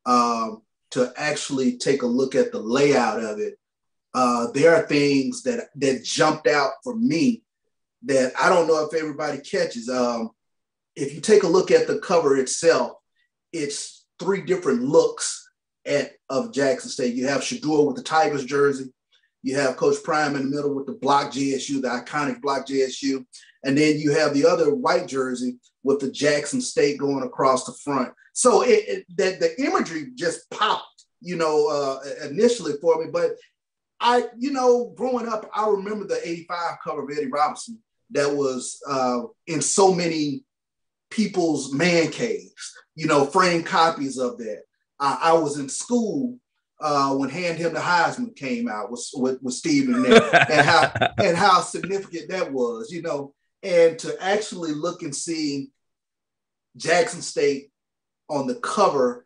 To actually take a look at the layout of it, there are things that jumped out for me that I don't know if everybody catches. If you take a look at the cover itself, it's 3 different looks of Jackson State. You have Shador with the Tigers jersey. You have Coach Prime in the middle with the block JSU, the iconic block JSU. And then you have the other white jersey with the Jackson State going across the front. So the imagery just popped, initially for me. But growing up, I remember the 85 cover of Eddie Robinson that was in so many people's man caves, framed copies of that. I was in school when Hand Him the Heisman came out with Steve in there, and how significant that was, and to actually look and see Jackson State on the cover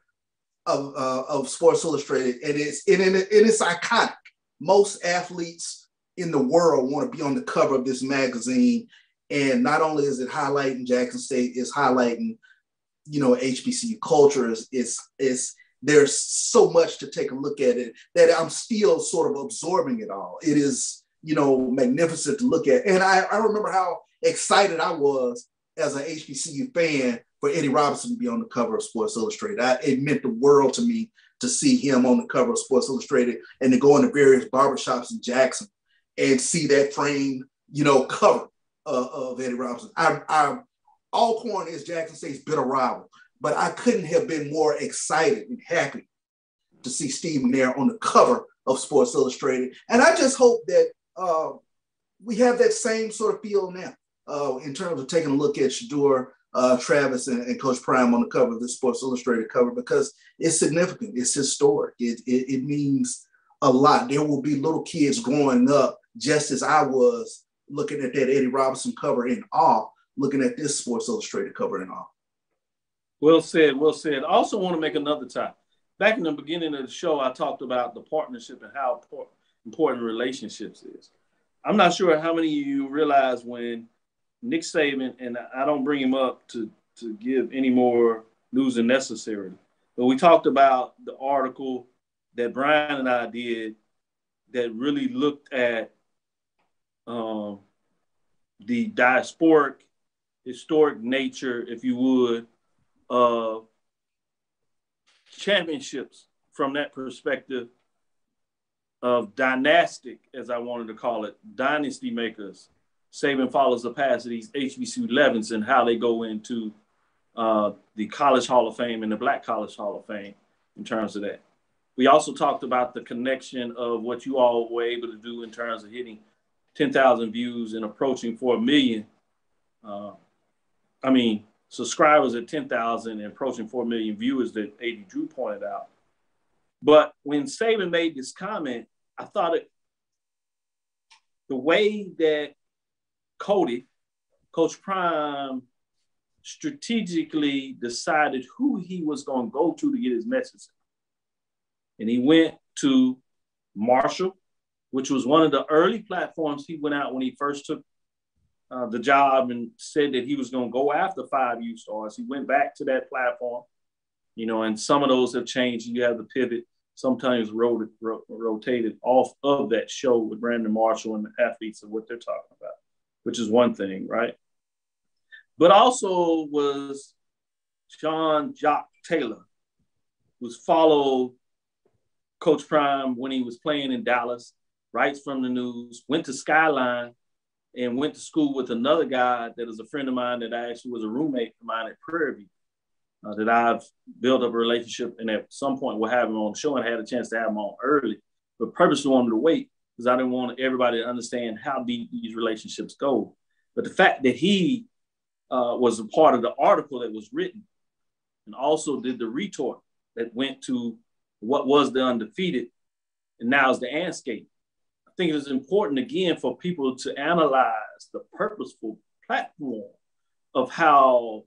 of Sports Illustrated, and it's iconic. Most athletes in the world want to be on the cover of this magazine, and not only is it highlighting Jackson State, it's highlighting HBCU culture. There's so much to take a look at it that I'm still sort of absorbing it all. It is, magnificent to look at. And I remember how excited I was as an HBCU fan for Eddie Robinson to be on the cover of Sports Illustrated. It meant the world to me to see him on the cover of Sports Illustrated and to go into various barbershops in Jackson and see that frame, cover of Eddie Robinson. Alcorn is Jackson State's bitter rival, but I couldn't have been more excited and happy to see Steve McNair on the cover of Sports Illustrated. And I just hope that we have that same sort of feel now in terms of taking a look at Shador, Travis, and Coach Prime on the cover of the Sports Illustrated cover, because it's significant. It's historic. It means a lot. There will be little kids growing up, just as I was, looking at that Eddie Robinson cover in awe, looking at this Sports Illustrated cover in awe. Well said, well said. I also want to make another time. Back in the beginning of the show, I talked about the partnership and how important relationships is. I'm not sure how many of you realize when Nick Saban, and I don't bring him up to give any more news than necessary, but we talked about the article that Brian and I did that really looked at the diasporic, historic nature, if you would, of championships from that perspective of dynastic, as I wanted to call it, dynasty makers. Saban follows the path of these HBCU 11s and how they go into the College Hall of Fame and the Black College Hall of Fame in terms of that. We also talked about the connection of what you all were able to do in terms of hitting 10,000 views and approaching 4 million. Subscribers at 10,000 and approaching 4 million viewers that A.D. Drew pointed out. But when Saban made this comment, I thought the way that Coach Prime, strategically decided who he was going to go to get his message. And he went to Marshall, which was one of the early platforms he went out when he first took the job and said that he was going to go after 5U stars. He went back to that platform, and some of those have changed. You have the pivot, sometimes rotated off of that show with Brandon Marshall and the athletes of what they're talking about, which is one thing, right? But also was John Jock Taylor, who's followed Coach Prime when he was playing in Dallas, writes from the news, went to Skyline, and went to school with another guy that is a friend of mine that I actually was a roommate of mine at Prairie View, that I've built up a relationship, and at some point we'll have him on the show, and I had a chance to have him on early, but purposely wanted to wait because I didn't want everybody to understand how deep these relationships go. But the fact that he was a part of the article that was written and also did the retort that went to what was the undefeated and now is the Anscape. I think it is important, again, for people to analyze the purposeful platform of how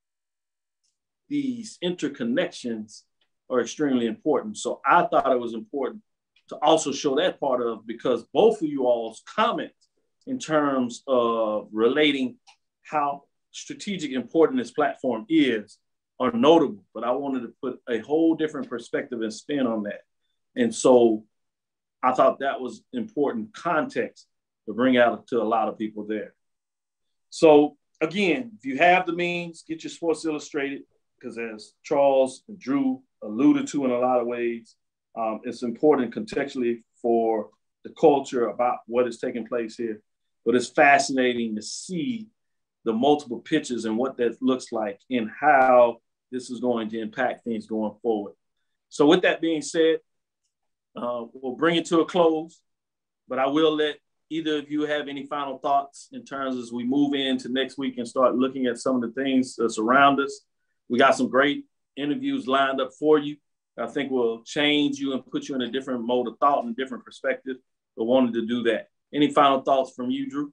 these interconnections are extremely important. So I thought it was important to also show that part of, because both of you all's comments in terms of relating how strategic important this platform is are notable, but I wanted to put a whole different perspective and spin on that. And so I thought that was important context to bring out to a lot of people there. So again, if you have the means, get your Sports Illustrated, because as Charles and Drew alluded to in a lot of ways, it's important contextually for the culture about what is taking place here. But it's fascinating to see the multiple pitches and what that looks like and how this is going to impact things going forward. So with that being said, we'll bring it to a close, but I will let either of you have any final thoughts in terms as we move into next week and start looking at some of the things that surround us. We got some great interviews lined up for you. I think will change you and put you in a different mode of thought and different perspective, but wanted to do that. Any final thoughts from you, Drew?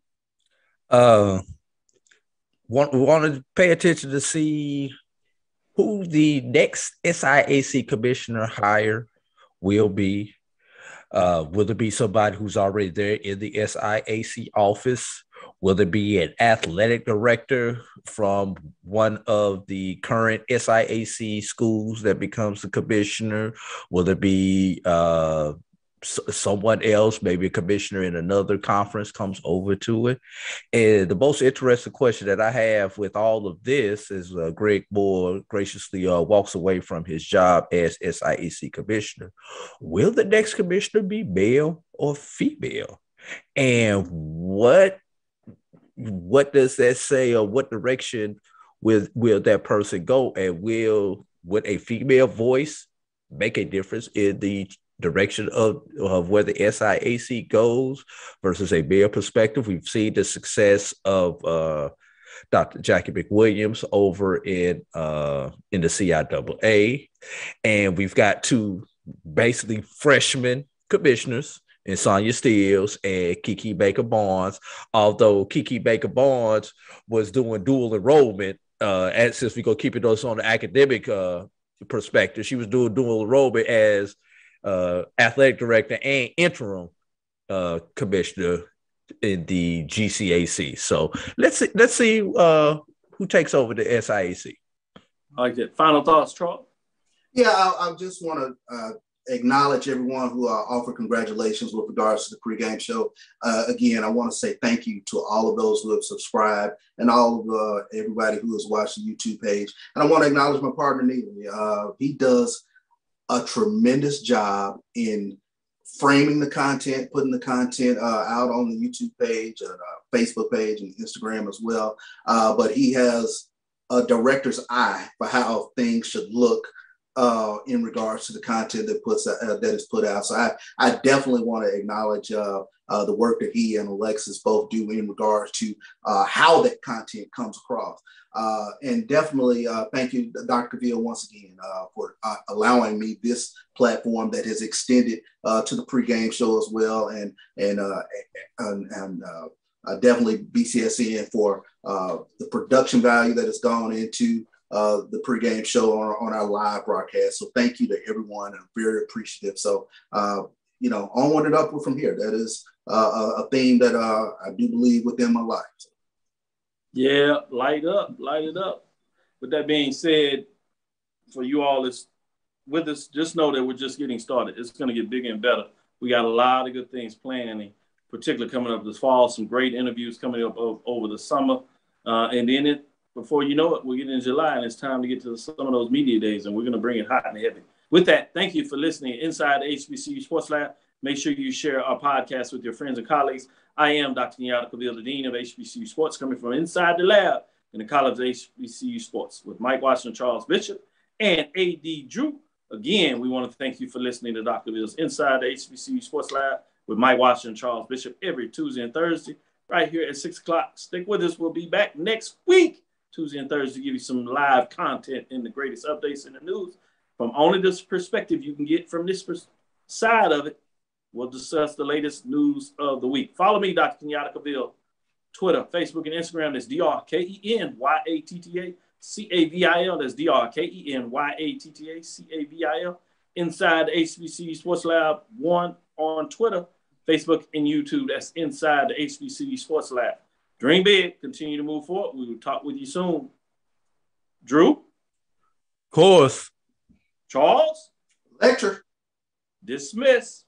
Want to pay attention to see who the next SIAC commissioner hire will be. Will it be somebody who's already there in the SIAC office? Will there be an athletic director from one of the current SIAC schools that becomes the commissioner? Will there be someone else, maybe a commissioner in another conference comes over to it? And the most interesting question that I have with all of this is Greg Moore graciously walks away from his job as SIAC commissioner. Will the next commissioner be male or female? And what does that say, or what direction will that person go? And would a female voice make a difference in the direction of where the SIAC goes versus a male perspective? We've seen the success of Dr. Jackie McWilliams over in the CIAA, and we've got two basically freshman commissioners in Sonia Steels and Kiki Baker-Barnes, although Kiki Baker-Barnes was doing dual enrollment, and since we're going to keep it on the academic perspective, she was doing dual enrollment as athletic director and interim commissioner in the GCAC. So let's see who takes over the SIAC. I like that. Final thoughts, Charles? Yeah, I just want to acknowledge everyone who offered congratulations with regards to the pregame show. Again, I want to say thank you to all of those who have subscribed and all of everybody who has watched the YouTube page. And I want to acknowledge my partner, Neely. He does a tremendous job in framing the content, putting the content out on the YouTube page, Facebook page, and Instagram as well. But he has a director's eye for how things should look in regards to the content that is put out. So I definitely want to acknowledge the work that he and Alexis both do in regards to how that content comes across. And definitely thank you, Dr. Cavil, once again for allowing me this platform that has extended to the pregame show as well, and definitely BCSN for the production value that has gone into the pregame show on our live broadcast. So thank you to everyone. I'm very appreciative. So, onward and upward from here. That is a theme that I do believe within my life. Yeah, light it up. With that being said, for you all that's with us, just know that we're just getting started. It's going to get bigger and better. We got a lot of good things planned, particularly coming up this fall, some great interviews coming up over the summer. And then before you know it, we're getting in July, and it's time to get to some of those media days, and we're going to bring it hot and heavy. With that, thank you for listening inside the HBCU Sports Lab. Make sure you share our podcast with your friends and colleagues. I am Dr. Kenyatta, the Dean of HBCU Sports, coming from inside the lab in the College of HBCU Sports with Mike Washington, Charles Bishop, and A.D. Drew. Again, we want to thank you for listening to Dr. Bill's Inside the HBCU Sports Lab with Mike Washington, Charles Bishop, every Tuesday and Thursday, right here at 6 o'clock. Stick with us. We'll be back next week, Tuesday and Thursday, to give you some live content and the greatest updates in the news from only this perspective you can get from this side of it. We'll discuss the latest news of the week. Follow me, Dr. Kenyatta Cavil, Twitter, Facebook, and Instagram. That's DrKenyatta Cavil. That's DrKenyatta Cavil. Inside the HBCU Sports Lab 1 on Twitter, Facebook, and YouTube. That's Inside the HBCU Sports Lab. Dream big. Continue to move forward. We will talk with you soon. Drew? Course. Charles? Lecture. Dismiss.